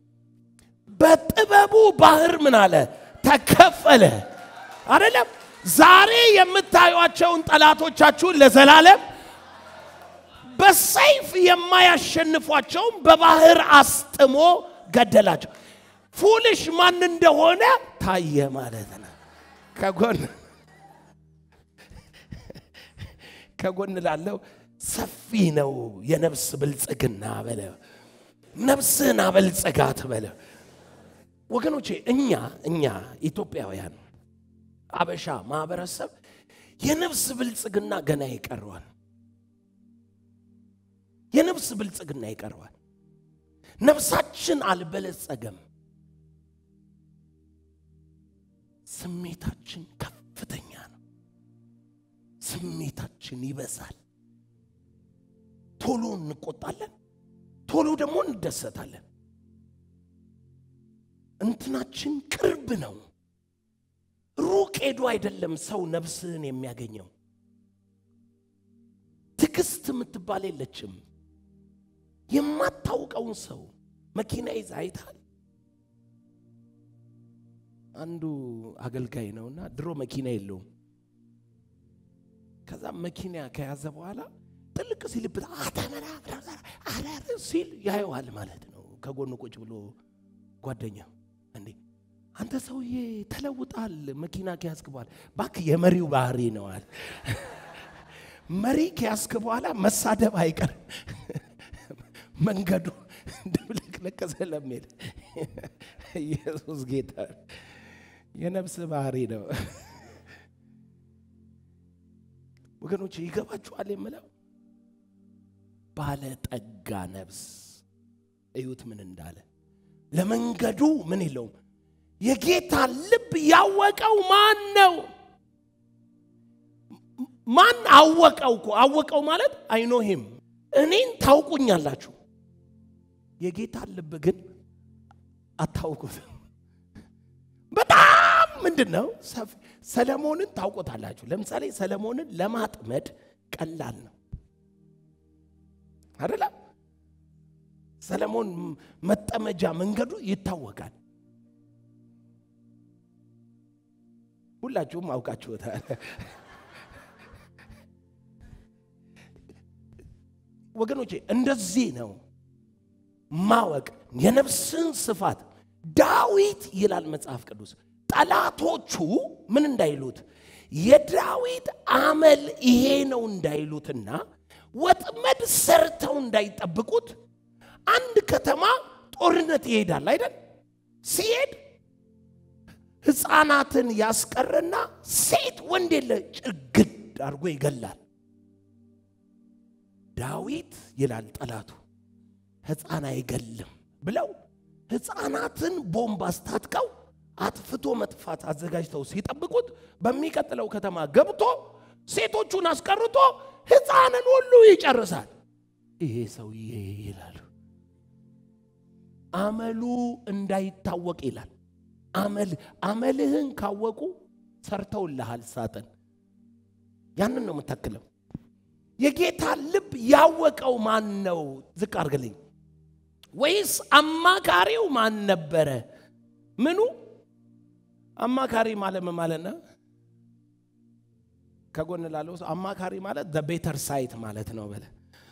በጥበቡ ባህር ምን አለ ተከፈለ አይደለም ዛሬ የምታዩአቸውን ጠላቶቻችሁን ለዘላለም በሰይፍ የማያሸንፏቸው በባህር አስጥሞ ገደላቸው ፉሊሽ ማን እንደሆነ ታየ ማለት ነው ከጎን ከጎን ላለው ሰፊ ነው የነፍስ ብልጽግና በለ ነፍስን አበልጸጋት በለ ወገኖቼ እኛ እኛ ኢትዮጵያውያን አበሻ ማህበረሰብ የነፍስ ብልጽግና ገና ይቀርዋል የነፍስ ብልጽግና ይቀርዋል ነፍሳችን አልበለጸገም ስሜታችን ከፍተኛ ነው ስሜታችን ይበዛል ቶሎ እንቆጣለን ቶሎ ደግሞ እንደሰታለን እንትናችን ቅርብ ነው ሩቅ ሄዶ አይደለም ሰው ነፍስን የሚያገኘው ትግስት ምትባል የለችም የማታውቀውን ሰው መኪና ይዛይታል አንዱ አገልጋይ ነውና ድሮ መኪና የለውም ከዛ መኪና ከያዘ በኋላ ጥልቅ ሲልበት አታመራ አራራ ሲል ያየዋል ማለት ነው ከጎኑ ቁጭ ብሎ ጓደኛው እንዴ አንተ ሰውዬ ተለውጣል መኪና ከያዝክ በኋላ ባክ የመሪው ባህሪ ነው አለ መሪ ከያዝክ በኋላ መሳደብ አይቀር መንገዱ ድብልቅልቅ ስለሚል ኢየሱስ ጌታ የነፍስ ባህሪ ነው ወገኖች ይገባችኋል የምለው ባለ ጠጋ ነፍስ እዩት ምን እንዳለ ለመንገዱ ምን ይለው የጌታ ልብ ያወቀው ማን ነው ማን አወቀው እኮ አወቀው ማለት አይ ኖ ሂም እኔን ታውቁኛላችሁ የጌታ ልብ ግን አታውቁት በጣም ምንድነው ሰለሞንን ታውቁታላችሁ ለምሳሌ ሰለሞንን ለማጥመድ ቀላል ነው አይደል ሰለሞን መጠመጃ መንገዱ ይታወቃል ሁላችሁም አውቃችሁታል ወገኖቼ እንደዚህ ነው ማወቅ የነፍስን ስፋት ዳዊት ይላል መጽሐፍ ቅዱስ ጠላቶቹ ምን እንዳይሉት የዳዊት አመል ይሄ ነው እንዳይሉትና ወጥመድ ሰርተው እንዳይጠብቁት አንድ ከተማ ጦርነት ይሄዳል አይደል ሲሄድ ህፃናትን ያስቀርና ሴት ወንድ የለ ጭግድ አርጎ ይገላል ዳዊት ይላል ጠላቱ ህፃና አይገልም ብለው ህፃናትን ቦምብ አስታጥቀው አጥፍቶ መጥፋት አዘጋጅተው ሲጠብቁት በሚቀጥለው ከተማ ገብቶ ሴቶቹን አስቀርቶ ህፃናን ሁሉ ይጨርሳል ይሄ ሰውዬ ይላሉ አመሉ እንዳይታወቅ ይላል አመል አመልህን ካወቁ ሰርተውልሃል ሳጥን ያንን ነው መተከለው የጌታ ልብ ያወቀው ማን ነው ዝቅ አርግልኝ ወይስ አማካሪው ማን ነበረ ምኑ አማካሪ ማለት ማለት ነው ከጎን ላለው አማካሪ ማለት the better side ማለት ነው በለ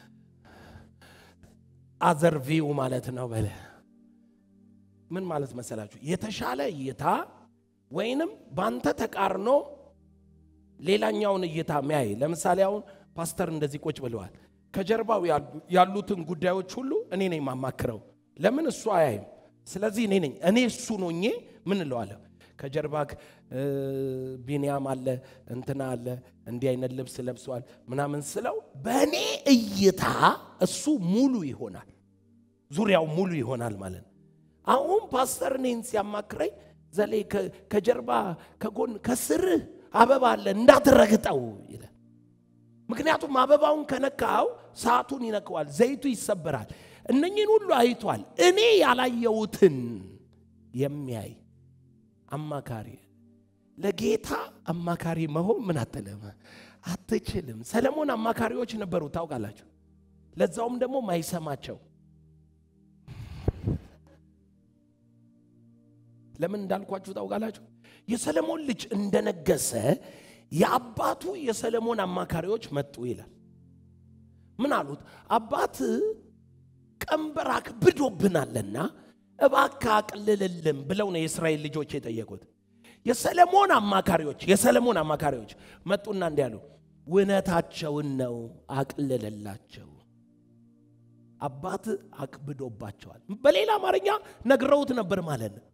other view ማለት ነው በለ ምን ማለት መሰላችሁ የተሻለ እይታ ወይንም ባንተ ተቃርኖ ሌላኛውን እይታ ማይ ለምሳሌ አሁን ፓስተር እንደዚህ ቁጭ ብለዋል ከጀርባው ያሉትን ጉዳዮች ሁሉ እኔ ነኝ ማማክረው ለምን እሱ አያይም ስለዚህ እኔ ነኝ እኔ እሱ ነኝ ምን እለዋለሁ ከጀርባክ ቢኒያም አለ እንትና አለ እንዲህ አይነት ልብስ ለብሷል ምናምን ስለው በእኔ እይታ እሱ ሙሉ ይሆናል ዙሪያው ሙሉ ይሆናል ማለት አሁን ፓስተር ነኝ ሲያማክረኝ ዘሌ ከጀርባ ከጎን ከስር አበባ አለ እንዳትረግጠው ይላል ምክንያቱም አበባውን ከነካው ሰዓቱን ይነካዋል ዘይቱ ይሰበራል እነኚህን ሁሉ አይቷል እኔ ያላየውትን የሚያይ አማካሪ ለጌታ አማካሪ መሆን ምን አተለማ አትችልም ሰለሞን አማካሪዎች ነበሩ ታውቃላችሁ ለዛውም ደግሞ ማይሰማቸው ለምን እንዳልኳችሁ ታውቃላችሁ የሰለሞን ልጅ እንደነገሰ ያባቱ የሰለሞን አማካሪዎች መጡ ይላል ምን አሉት አባት ቀንበራክ ብዶብናልና እባካ አቅልልልን ብለው ነው የእስራኤል ልጆች የጠየቁት የሰለሞን አማካሪዎች የሰለሞን አማካሪዎች መጡና እንዲያሉ ውነታቸውን ነው አቅልለላቸው አባት አክብዶባቸዋል በሌላ አማርኛ ነግረውት ነበር ማለት ነው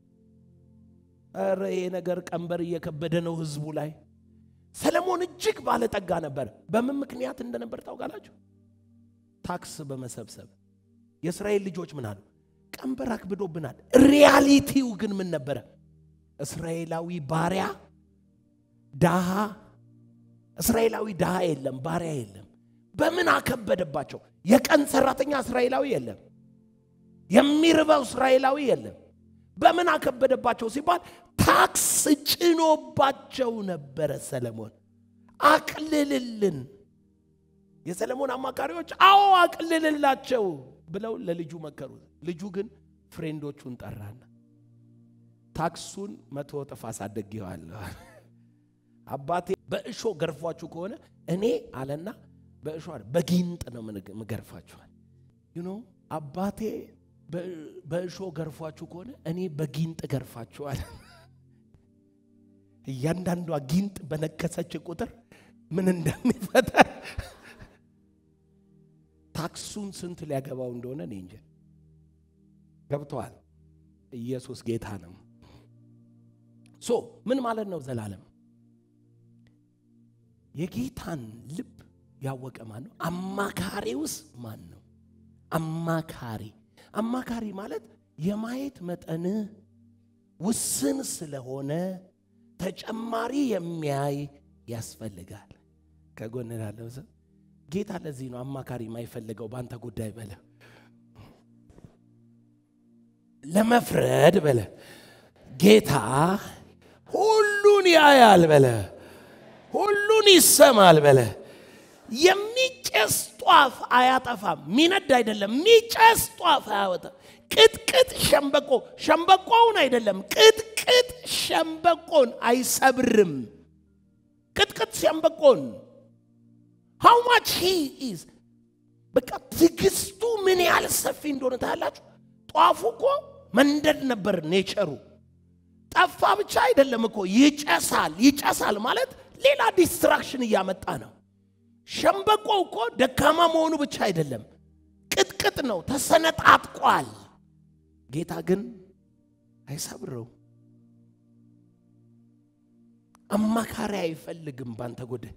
አረ ይሄ ነገር ቀንበር እየከበደ ነው ህዝቡ ላይ ሰለሞን እጅግ ባለጠጋ ነበር በምን ምክንያት እንደነበር ታውቃላችሁ ታክስ በመሰብሰብ የእስራኤል ልጆች ምን አሉ ቀንበር አክብዶብናል ሪያሊቲው ግን ምን ነበር እስራኤላዊ ባሪያ ዳሃ እስራኤላዊ ዳሃ የለም ባሪያ የለም በምን አከበደባቸው የቀን ሰራተኛ እስራኤላዊ የለም የሚርበው እስራኤላዊ የለም በምን አከበደባቸው ሲባል ታክስ ጭኖባቸው ነበር ሰለሞን አቅልልልን የሰለሞን አማካሪዎች አዎ አቅልልላቸው ብለው ለልጁ መከሩ ልጁ ግን ፍሬንዶቹን ጠራና ታክሱን መቶ እጥፍ አሳድጌዋለሁ አባቴ በእሾ ገርፏችሁ ከሆነ እኔ አለና በእሾ በጊንጥ ነው ምገርፋችሁ you know አባቴ በእሾ ገርፏችሁ ከሆነ እኔ በጊንጥ ገርፋችኋለሁ እያንዳንዱ ጊንጥ በነከሰች ቁጥር ምን እንደሚፈጠር ታክሱን ስንት ሊያገባው እንደሆነ እኔ እንጂ ገብቷል ኢየሱስ ጌታ ነው ሶ ምን ማለት ነው ዘላለም የጌታን ልብ ያወቀ ማን ነው አማካሪውስ ማን ነው አማካሪ አማካሪ ማለት የማየት መጠን ውስን ስለሆነ ተጨማሪ የሚያይ ያስፈልጋል ከጎን ያለው ሰው ጌታ ለዚህ ነው አማካሪ ማይፈልገው ባንተ ጉዳይ በለ ለመፍረድ በለ ጌታ ሁሉን ያያል በለ ሁሉን ይሰማል በለ የሚጨስ ጧፍ አያጠፋም ሚነድ አይደለም ሚጨስ ጧፍ አያወጣ ቅጥቅጥ ሸምበቆ ሸምበቆውን አይደለም ቅጥቅጥ ሸምበቆን አይሰብርም ቅጥቅጥ ሸምበቆን how much he is በቃ ትግስቱ ምን ያህል ሰፊ እንደሆነ ታያላችሁ ጧፉ እኮ መንደድ ነበር ኔቸሩ ጠፋ ብቻ አይደለም እኮ ይጨሳል ይጨሳል ማለት ሌላ ዲስትራክሽን ያመጣ ነው ሸምበቆ እኮ ደካማ መሆኑ ብቻ አይደለም ቅጥቅጥ ነው ተሰነጣጥቋል ጌታ ግን አይሰብረው አማካሪ አይፈልግም ባንተ ጉዳይ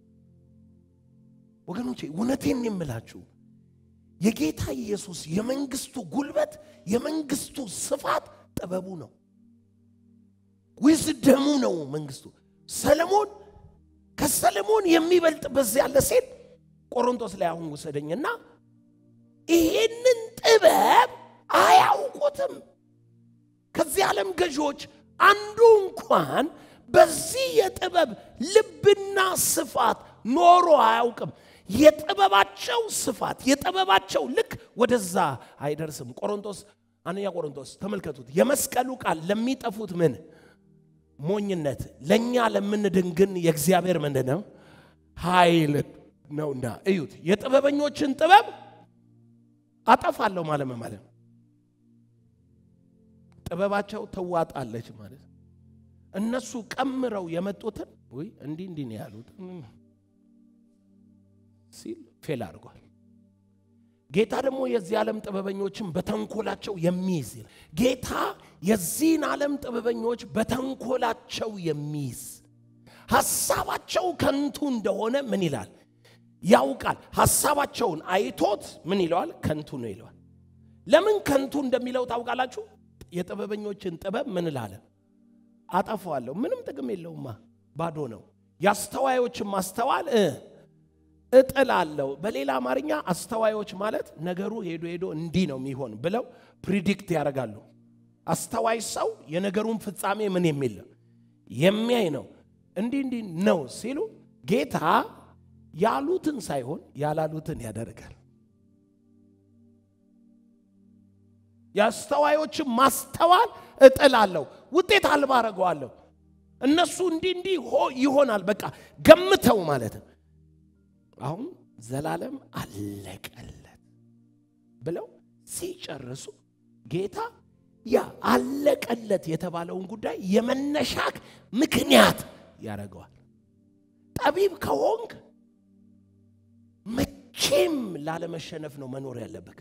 ወገኖቼ እውነቴን የምላችሁ የጌታ ኢየሱስ የመንግስቱ ጉልበት የመንግስቱ ስፋት ጥበቡ ነው ዊዝደሙ ነው መንግስቱ ሰለሞን ከሰለሞን የሚበልጥ በዚህ ያለ ሴት ቆሮንቶስ ላይ አሁን ወሰደኝና ይሄንን ጥበብ አያውቁትም ከዚህ ዓለም ገዦች አንዱ እንኳን በዚህ የጥበብ ልብና ስፋት ኖሮ አያውቅም የጥበባቸው ስፋት የጥበባቸው ልክ ወደዛ አይደርስም ቆሮንቶስ አንያ ቆሮንቶስ ተመልከቱት የመስቀሉ ቃል ለሚጠፉት ምን ሞኝነት ለኛ ለምንድን ግን የእግዚአብሔር ምንድነው ኃይል ነውና እዩት የጥበበኞችን ጥበብ አጠፋለሁ ማለት ማለት ጥበባቸው ተዋጣለች ማለት እነሱ ቀምረው የመጡትን ወይ እንዲ እንዲ ነው ያሉት ሲል ፌል አድርጓል ጌታ ደግሞ የዚህ ዓለም ጥበበኞችን በተንኮላቸው የሚይዝ ጌታ የዚህን ዓለም ጥበበኞች በተንኮላቸው የሚይዝ ሐሳባቸው ከንቱ እንደሆነ ምን ይላል ያውቃል ሐሳባቸውን አይቶት ምን ይለዋል ከንቱ ነው ይለዋል ለምን ከንቱ እንደሚለው ታውቃላችሁ የጥበበኞችን ጥበብ ምን ይላል አጠፋዋለሁ ምንም ጥቅም የለውማ ባዶ ነው ያስተዋዮችን ማስተዋል እጥላለሁ በሌላ አማርኛ አስተዋዮች ማለት ነገሩ ሄዶ ሄዶ እንዲ ነው የሚሆን ብለው ፕሪዲክት ያደርጋሉ አስተዋይ ሰው የነገሩን ፍጻሜ ምን የሚል የሚያይ ነው እንዲ እንዲ ነው ሲሉ ጌታ ያሉትን ሳይሆን ያላሉትን ያደርጋል ያስተዋዮችን ማስተዋል እጥላለሁ ውጤት አልባ አረጋዋለሁ እነሱ እንዲ እንዲ ይሆናል በቃ ገምተው ማለት ነው አሁን ዘላለም አለቀለት ብለው ሲጨርሱ ጌታ ያ አለቀለት የተባለውን ጉዳይ የመነሻክ ምክንያት ያረጋዋል ጠቢብ ከሆንክ መቼም ላለመሸነፍ ነው መኖር ያለበት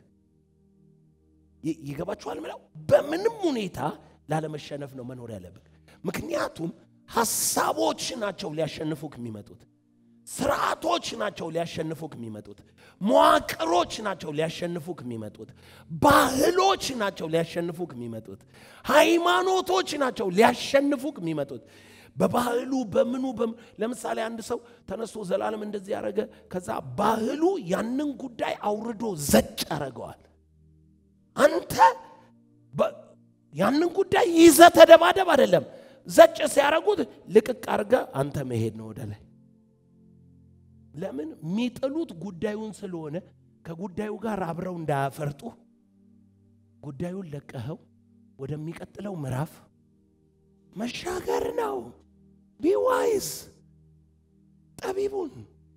ይገባችኋል ማለት በምንም ሁኔታ ላለመሸነፍ ነው መኖር ያለበት ምክንያቱም ሐሳቦች ናቸው ሊያሸንፉክ የሚመጡት ስርዓቶች ናቸው ሊያሸንፉክ የሚመጡት መዋቅሮች ናቸው ሊያሸንፉክ የሚመጡት ባህሎች ናቸው ሊያሸንፉክ የሚመጡት ሃይማኖቶች ናቸው ሊያሸንፉክ የሚመጡት በባህሉ በምኑ ለምሳሌ አንድ ሰው ተነስቶ ዘላለም እንደዚህ ያረገ ከዛ ባህሉ ያንን ጉዳይ አውርዶ ዘጭ ያረጋዋል አንተ ያንን ጉዳይ ይዘ ተደባደብ አይደለም ዘጭ ሲያረጉት ልቅቅ አርጋ አንተ መሄድ ነው ወደላይ ለምን ሚጥሉት ጉዳዩን ስለሆነ ከጉዳዩ ጋር አብረው እንዳያፈርጡ ጉዳዩን ለቀኸው ወደሚቀጥለው ምዕራፍ መሻገር ነው be wise ጠቢቡን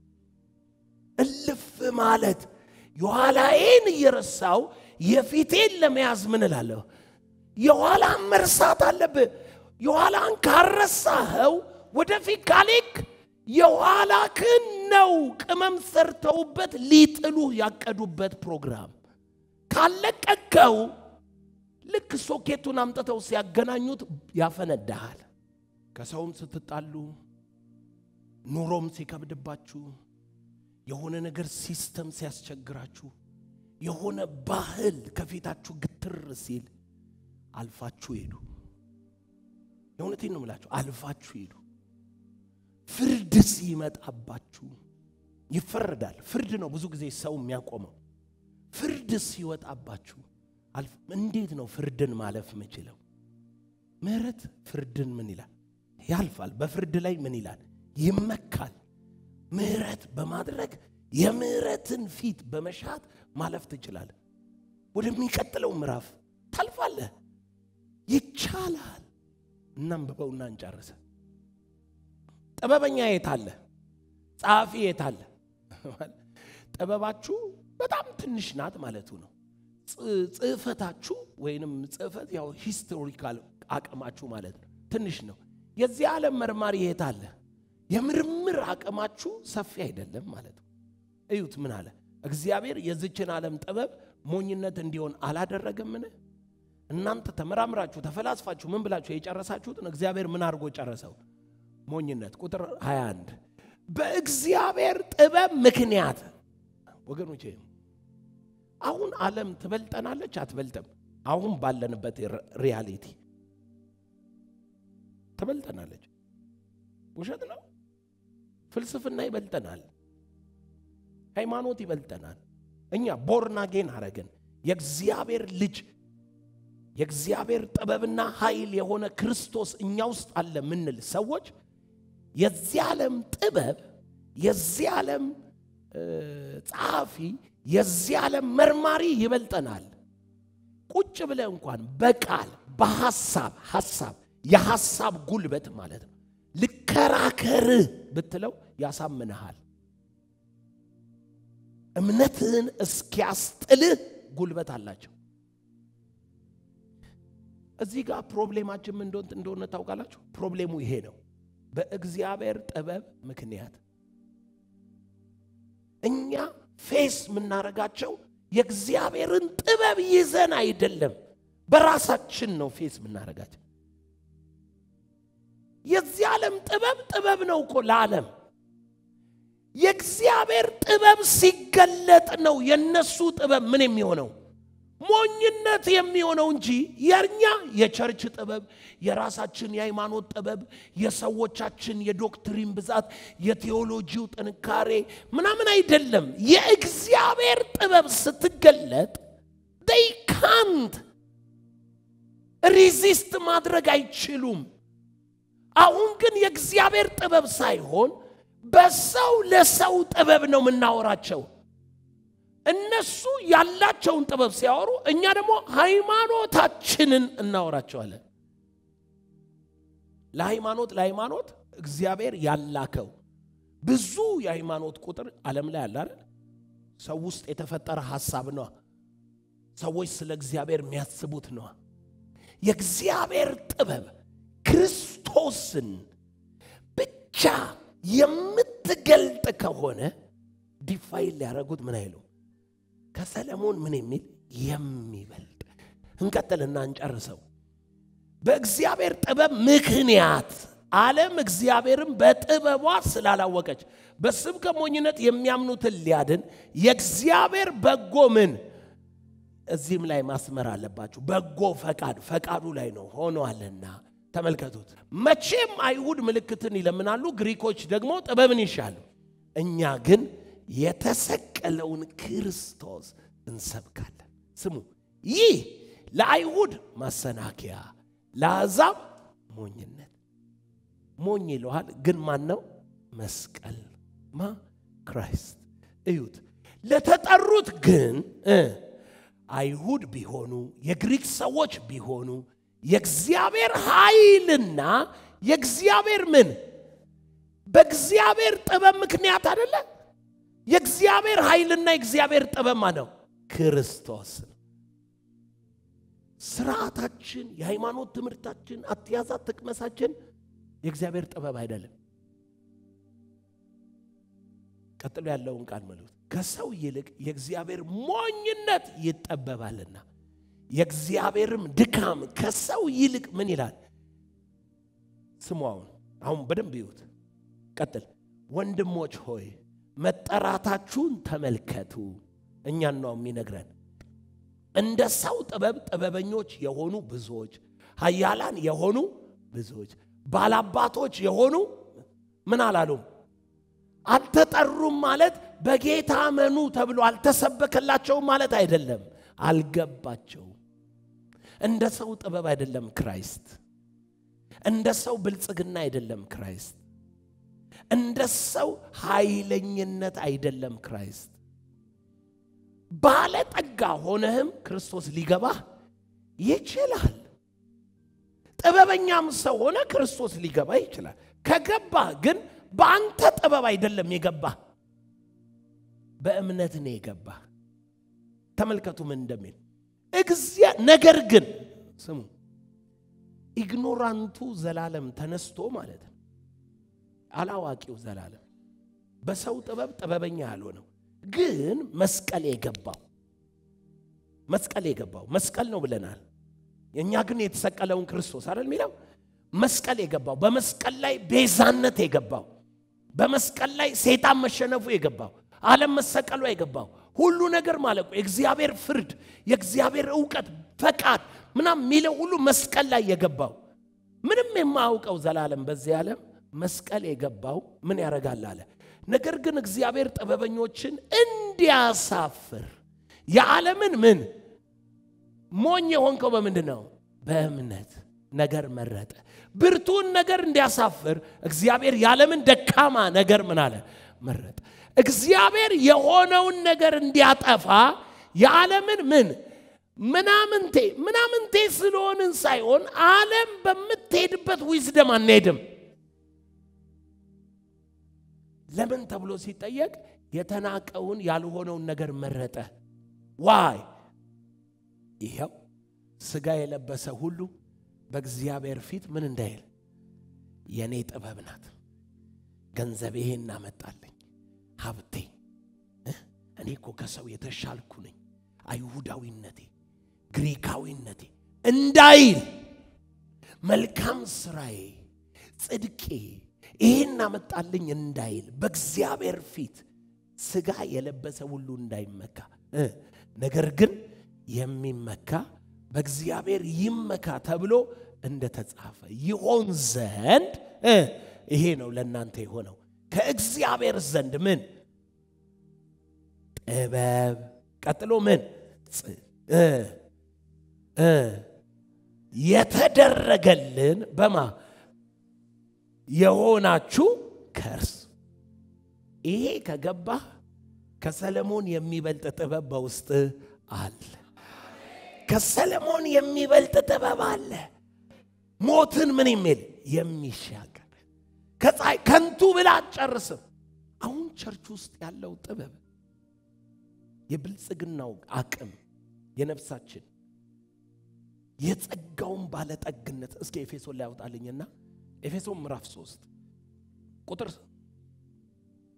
እልፍ ማለት የኋላዬን እየረሳው የፊቴን ለመያዝ ምን እላለሁ የኋላን መርሳት አለብህ የኋላን ካረሳኸው ወደፊት ካሌክ የኋላክን ነው ቅመም ሰርተውበት ሊጥሉ ያቀዱበት ፕሮግራም ካለቀቀው ልክ ሶኬቱን አምጥተው ሲያገናኙት ያፈነዳል ከሰውም ስትጣሉ ኑሮም ሲከብድባችሁ የሆነ ነገር ሲስተም ሲያስቸግራችሁ የሆነ ባህል ከፊታችሁ ግትር ሲል አልፋችሁ ሄዱ የሆነቴን ነው ማለት አልፋችሁ ሄዱ ፍርድ ሲመጣባችሁ ይፈረዳል ፍርድ ነው ብዙ ጊዜ ሰው የሚያቆመው ፍርድ ሲወጣባችሁ አልፍ እንዴት ነው ፍርድን ማለፍ መችለው ምህረት ፍርድን ምን ይላል ያልፋል በፍርድ ላይ ምን ይላል ይመካል ምህረት በማድረግ የምህረትን ፊት በመሻት ማለፍ ትችላለህ ወደሚቀጥለው ምዕራፍ ታልፋለህ ይቻላል እናም በበውና እንጨርሰ ጥበበኛ የታለ ጻፊ የታለ ጥበባችሁ በጣም ትንሽ ናት ማለቱ ነው ጽፈታችሁ ወይንም ጽፈት ያው ሂስቶሪካል አቀማችሁ ማለት ነው ትንሽ ነው የዚህ ዓለም መርማሪ የታለ የምርምር አቀማችሁ ሰፊ አይደለም ማለት ነው እዩት ምን አለ እግዚአብሔር የዚችን ዓለም ጥበብ ሞኝነት እንዲሆን አላደረገምን እናንተ ተመራምራችሁ ተፈላስፋችሁ ምን ብላችሁ የጨረሳችሁት እግዚአብሔር ምን አድርጎ ጨረሰው ሞኝነት ቁጥር ሃያ አንድ በእግዚአብሔር ጥበብ ምክንያት ወገኖቼ አሁን ዓለም ትበልጠናለች አትበልጥም አሁን ባለንበት ሪያሊቲ ትበልጠናለች ውሸት ነው ፍልስፍና ይበልጠናል ሃይማኖት ይበልጠናል እኛ ቦርናጌን አረገን የእግዚአብሔር ልጅ የእግዚአብሔር ጥበብና ኃይል የሆነ ክርስቶስ እኛ ውስጥ አለ ምንል ሰዎች የዚህ ዓለም ጥበብ የዚህ ዓለም ጻፊ የዚህ ዓለም መርማሪ ይበልጠናል ቁጭ ብለ እንኳን በቃል በሐሳብ ሐሳብ የሐሳብ ጉልበት ማለት ነው ልከራከር ብትለው ያሳምነሃል እምነትን እስኪያስጥልህ ጉልበት አላቸው እዚህ ጋር ፕሮብሌማችን ምን እንደሆነ ታውቃላችሁ ፕሮብሌሙ ይሄ ነው በእግዚአብሔር ጥበብ ምክንያት እኛ ፌስ ምናረጋቸው የእግዚአብሔርን ጥበብ ይዘን አይደለም በራሳችን ነው ፌስ ምናረጋቸው የዚህ ዓለም ጥበብ ጥበብ ነው እኮ ለዓለም የእግዚአብሔር ጥበብ ሲገለጥ ነው የነሱ ጥበብ ምን የሚሆነው ሞኝነት የሚሆነው እንጂ የኛ የቸርች ጥበብ የራሳችን የሃይማኖት ጥበብ የሰዎቻችን የዶክትሪን ብዛት የቴዎሎጂው ጥንካሬ ምናምን አይደለም የእግዚአብሔር ጥበብ ስትገለጥ they can't resist ማድረግ አይችሉም አሁን ግን የእግዚአብሔር ጥበብ ሳይሆን በሰው ለሰው ጥበብ ነው ምናወራቸው እነሱ ያላቸውን ጥበብ ሲያወሩ እኛ ደግሞ ሃይማኖታችንን እናወራቸዋለን ለሃይማኖት ለሃይማኖት እግዚአብሔር ያላከው ብዙ የሃይማኖት ቁጥር ዓለም ላይ አለ አይደል ሰው ውስጥ የተፈጠረ ሐሳብ ነው ሰዎች ስለ እግዚአብሔር የሚያስቡት ነው የእግዚአብሔር ጥበብ ክርስቶስን ብቻ የምት የምትገልጥ ከሆነ ዲፋይል ያረጉት ምን አይሉ ከሰለሞን ምን የሚል የሚበልጥ እንቀጥልና እንጨርሰው በእግዚአብሔር ጥበብ ምክንያት ዓለም እግዚአብሔርን በጥበቧ ስላላወቀች በስም ከሞኝነት የሚያምኑትን ሊያድን የእግዚአብሔር በጎ ምን እዚህም ላይ ማስመር አለባችሁ በጎ ፈቃድ ፈቃዱ ላይ ነው ሆኗልና ተመልከቱት መቼም አይሁድ ምልክትን ይለምናሉ ግሪኮች ደግሞ ጥበብን ይሻሉ እኛ ግን የተሰቀለውን ክርስቶስ እንሰብካለን ስሙ ይህ ለአይሁድ ማሰናከያ ለአሕዛብ ሞኝነት ሞኝ ይለዋል ግን ማን ነው መስቀል ማ ክራይስት እዩት ለተጠሩት ግን አይሁድ ቢሆኑ የግሪክ ሰዎች ቢሆኑ የእግዚአብሔር ኃይልና የእግዚአብሔር ምን በእግዚአብሔር ጥበብ ምክንያት አይደለ የእግዚአብሔር ኃይልና የእግዚአብሔር ጥበብ ማለት ነው ክርስቶስ ስራታችን የሃይማኖት ትምህርታችን አትያዛት ተቅመሳችን የእግዚአብሔር ጥበብ አይደለም ቀጥሎ ያለውን ቃል ማለት ከሰው ይልቅ የእግዚአብሔር ሞኝነት ይጠበባልና የእግዚአብሔርም ድካም ከሰው ይልቅ ምን ይላል ስሙአውን አሁን በደንብ ይዩት ቀጥል ወንድሞች ሆይ መጠራታችሁን ተመልከቱ እኛን ነው የሚነግረን እንደ ሰው ጥበብ ጥበበኞች የሆኑ ብዙዎች ኃያላን የሆኑ ብዙዎች ባላባቶች የሆኑ ምን አላሉም አልተጠሩም ማለት በጌታ መኑ ተብሎ አልተሰበከላቸው ማለት አይደለም አልገባቸው እንደ ሰው ጥበብ አይደለም ክራይስት እንደ ሰው ብልጽግና አይደለም ክራይስት እንደ ሰው ኃይለኝነት አይደለም ክራይስት ባለ ጠጋ ሆነህም ክርስቶስ ሊገባ ይችላል ጥበበኛም ሰው ሆነ ክርስቶስ ሊገባ ይችላል ከገባ ግን በአንተ ጥበብ አይደለም የገባ በእምነት ነው የገባ ተመልከቱ ምን እንደሚል እግዚአ ነገር ግን ስሙ ኢግኖራንቱ ዘላለም ተነስቶ ማለት ነው አላዋቂው ዘላለም በሰው ጥበብ ጥበበኛ ያልሆነው ግን መስቀል የገባው መስቀል የገባው መስቀል ነው ብለናል የኛ ግን የተሰቀለውን ክርስቶስ አይደል የሚለው መስቀል የገባው በመስቀል ላይ ቤዛነት የገባው በመስቀል ላይ ሰይጣን መሸነፉ የገባው ዓለም መሰቀሉ የገባው ሁሉ ነገር ማለት ነው እግዚአብሔር ፍርድ የእግዚአብሔር ዕውቀት ፈቃድ ምናም ሚለው ሁሉ መስቀል ላይ የገባው ምንም የማያውቀው ዘላለም በዚህ ዓለም መስቀል የገባው ምን ያረጋል አለ ነገር ግን እግዚአብሔር ጥበበኞችን እንዲያሳፍር የዓለምን ምን ሞኝ የሆንከው በምንድነው በእምነት ነገር መረጠ ብርቱን ነገር እንዲያሳፍር እግዚአብሔር የዓለምን ደካማ ነገር ምን አለ መረጠ እግዚአብሔር የሆነውን ነገር እንዲያጠፋ የዓለምን ምን ምናምንቴ ምናምንቴ ስለሆነን ሳይሆን ዓለም በመትሄድበት ዊዝደም አንሄድም ለምን ተብሎ ሲጠየቅ የተናቀውን ያልሆነውን ነገር መረጠ ዋይ ይሄው ስጋ የለበሰ ሁሉ በእግዚአብሔር ፊት ምን እንዳይል የኔ ጥበብ ናት ገንዘብ ይሄን አመጣልኝ ሀብቴ እኔ እኮ ከሰው የተሻልኩ ነኝ አይሁዳዊነቴ ግሪካዊነቴ እንዳይል መልካም ስራዬ ጽድቄ ይሄን አመጣልኝ እንዳይል በእግዚአብሔር ፊት ስጋ የለበሰ ሁሉ እንዳይመካ ነገር ግን የሚመካ በእግዚአብሔር ይመካ ተብሎ እንደተጻፈ ይሆን ዘንድ ይሄ ነው ለእናንተ የሆነው ከእግዚአብሔር ዘንድ ምን ጥበብ ቀጥሎ ምን እ እ የተደረገልን በማ የሆናችሁ ከርስ ይሄ ከገባ ከሰለሞን የሚበልጥ ጥበብ በውስጥ አለ ከሰለሞን የሚበልጥ ጥበብ አለ ሞትን ምን የሚል የሚሻገር ከጻይ ከንቱ ብላ ጨርሰው አሁን ቸርች ውስጥ ያለው ጥበብ የብልጽግናው አቅም የነፍሳችን የጸጋውን ባለጠግነት እስኪ ኤፌሶን ላይ አውጣልኝና ኤፌሶን ምዕራፍ ሶስት ቁጥር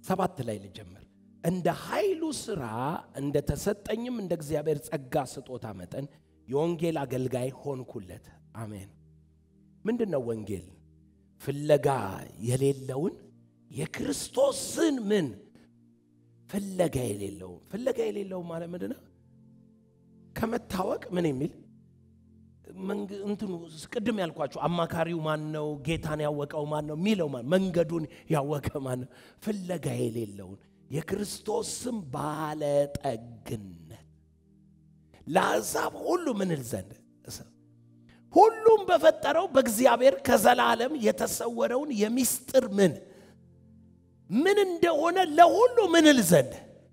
ሰባት ላይ ልጀምር እንደ ኃይሉ ሥራ እንደ ተሰጠኝም እንደ እግዚአብሔር ጸጋ ስጦታ መጠን የወንጌል አገልጋይ ሆንኩለት አሜን ምንድነው ወንጌል ፍለጋ የሌለውን የክርስቶስን ምን ፍለጋ የሌለው ፍለጋ የሌለው ማለት ምንድነው ከመታወቅ ምን የሚል እንትኑ ቅድም ያልኳችሁ አማካሪው ማን ነው ጌታን ያወቀው ማን ነው ሚለው ማን መንገዱን ያወቀ ማን ነው ፍለጋ የሌለውን የክርስቶስም ባለጠግነት ለአሕዛብ ሁሉ ምን ዘንድ ሁሉም በፈጠረው በእግዚአብሔር ከዘላለም የተሰወረውን የሚስጥር ምን ምን እንደሆነ ለሁሉ ምን ዘንድ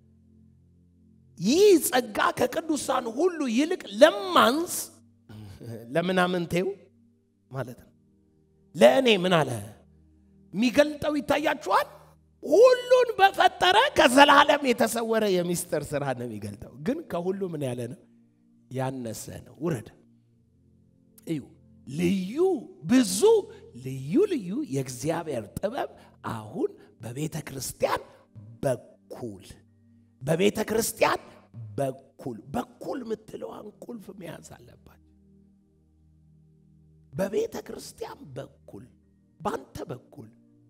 ይህ ጸጋ ከቅዱሳን ሁሉ ይልቅ ለማንስ ለምናምንቴው ማለት ነው ለእኔ ምን አለ የሚገልጠው ይታያችኋል ሁሉን በፈጠረ ከዘላለም የተሰወረ የሚስጥር ሥራ ነው የሚገልጠው ግን ከሁሉ ምን ያለ ነው ያነሰ ነው ውረድ እዩ ልዩ ብዙ ልዩ ልዩ የእግዚአብሔር ጥበብ አሁን በቤተ ክርስቲያን በኩል በቤተ ክርስቲያን በኩል በኩል ምትለዋን ቁልፍ መያዝ አለባት በቤተ ክርስቲያን በኩል ባንተ በኩል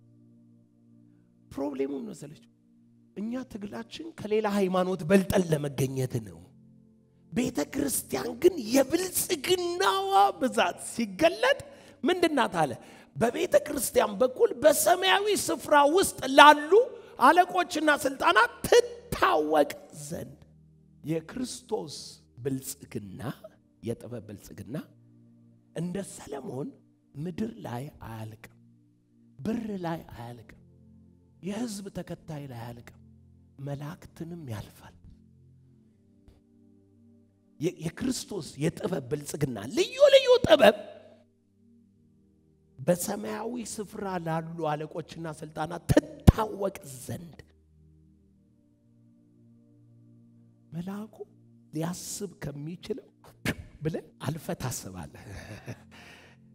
ፕሮብሌሙ ነው ሰለች እኛ ትግላችን ከሌላ ሃይማኖት በልጠን ለመገኘት ነው ቤተ ክርስቲያን ግን የብልጽግናዋ ብዛት ሲገለጥ ምንድናት አለ በቤተ ክርስቲያን በኩል በሰማያዊ ስፍራ ውስጥ ላሉ አለቆችና ስልጣናት ትታወቅ ዘንድ የክርስቶስ ብልጽግና የጥበብ ብልጽግና እንደ ሰለሞን ምድር ላይ አያልቅም ብር ላይ አያልቅም የሕዝብ ተከታይ ላይ አያልቅም መላእክትንም ያልፋል የክርስቶስ የጥበብ ብልጽግና ልዩ ልዩ ጥበብ በሰማያዊ ስፍራ ላሉ አለቆችና ስልጣናት ትታወቅ ዘንድ መልአኩ ሊያስብ ከሚችለው ብለ አልፈ ታስባለህ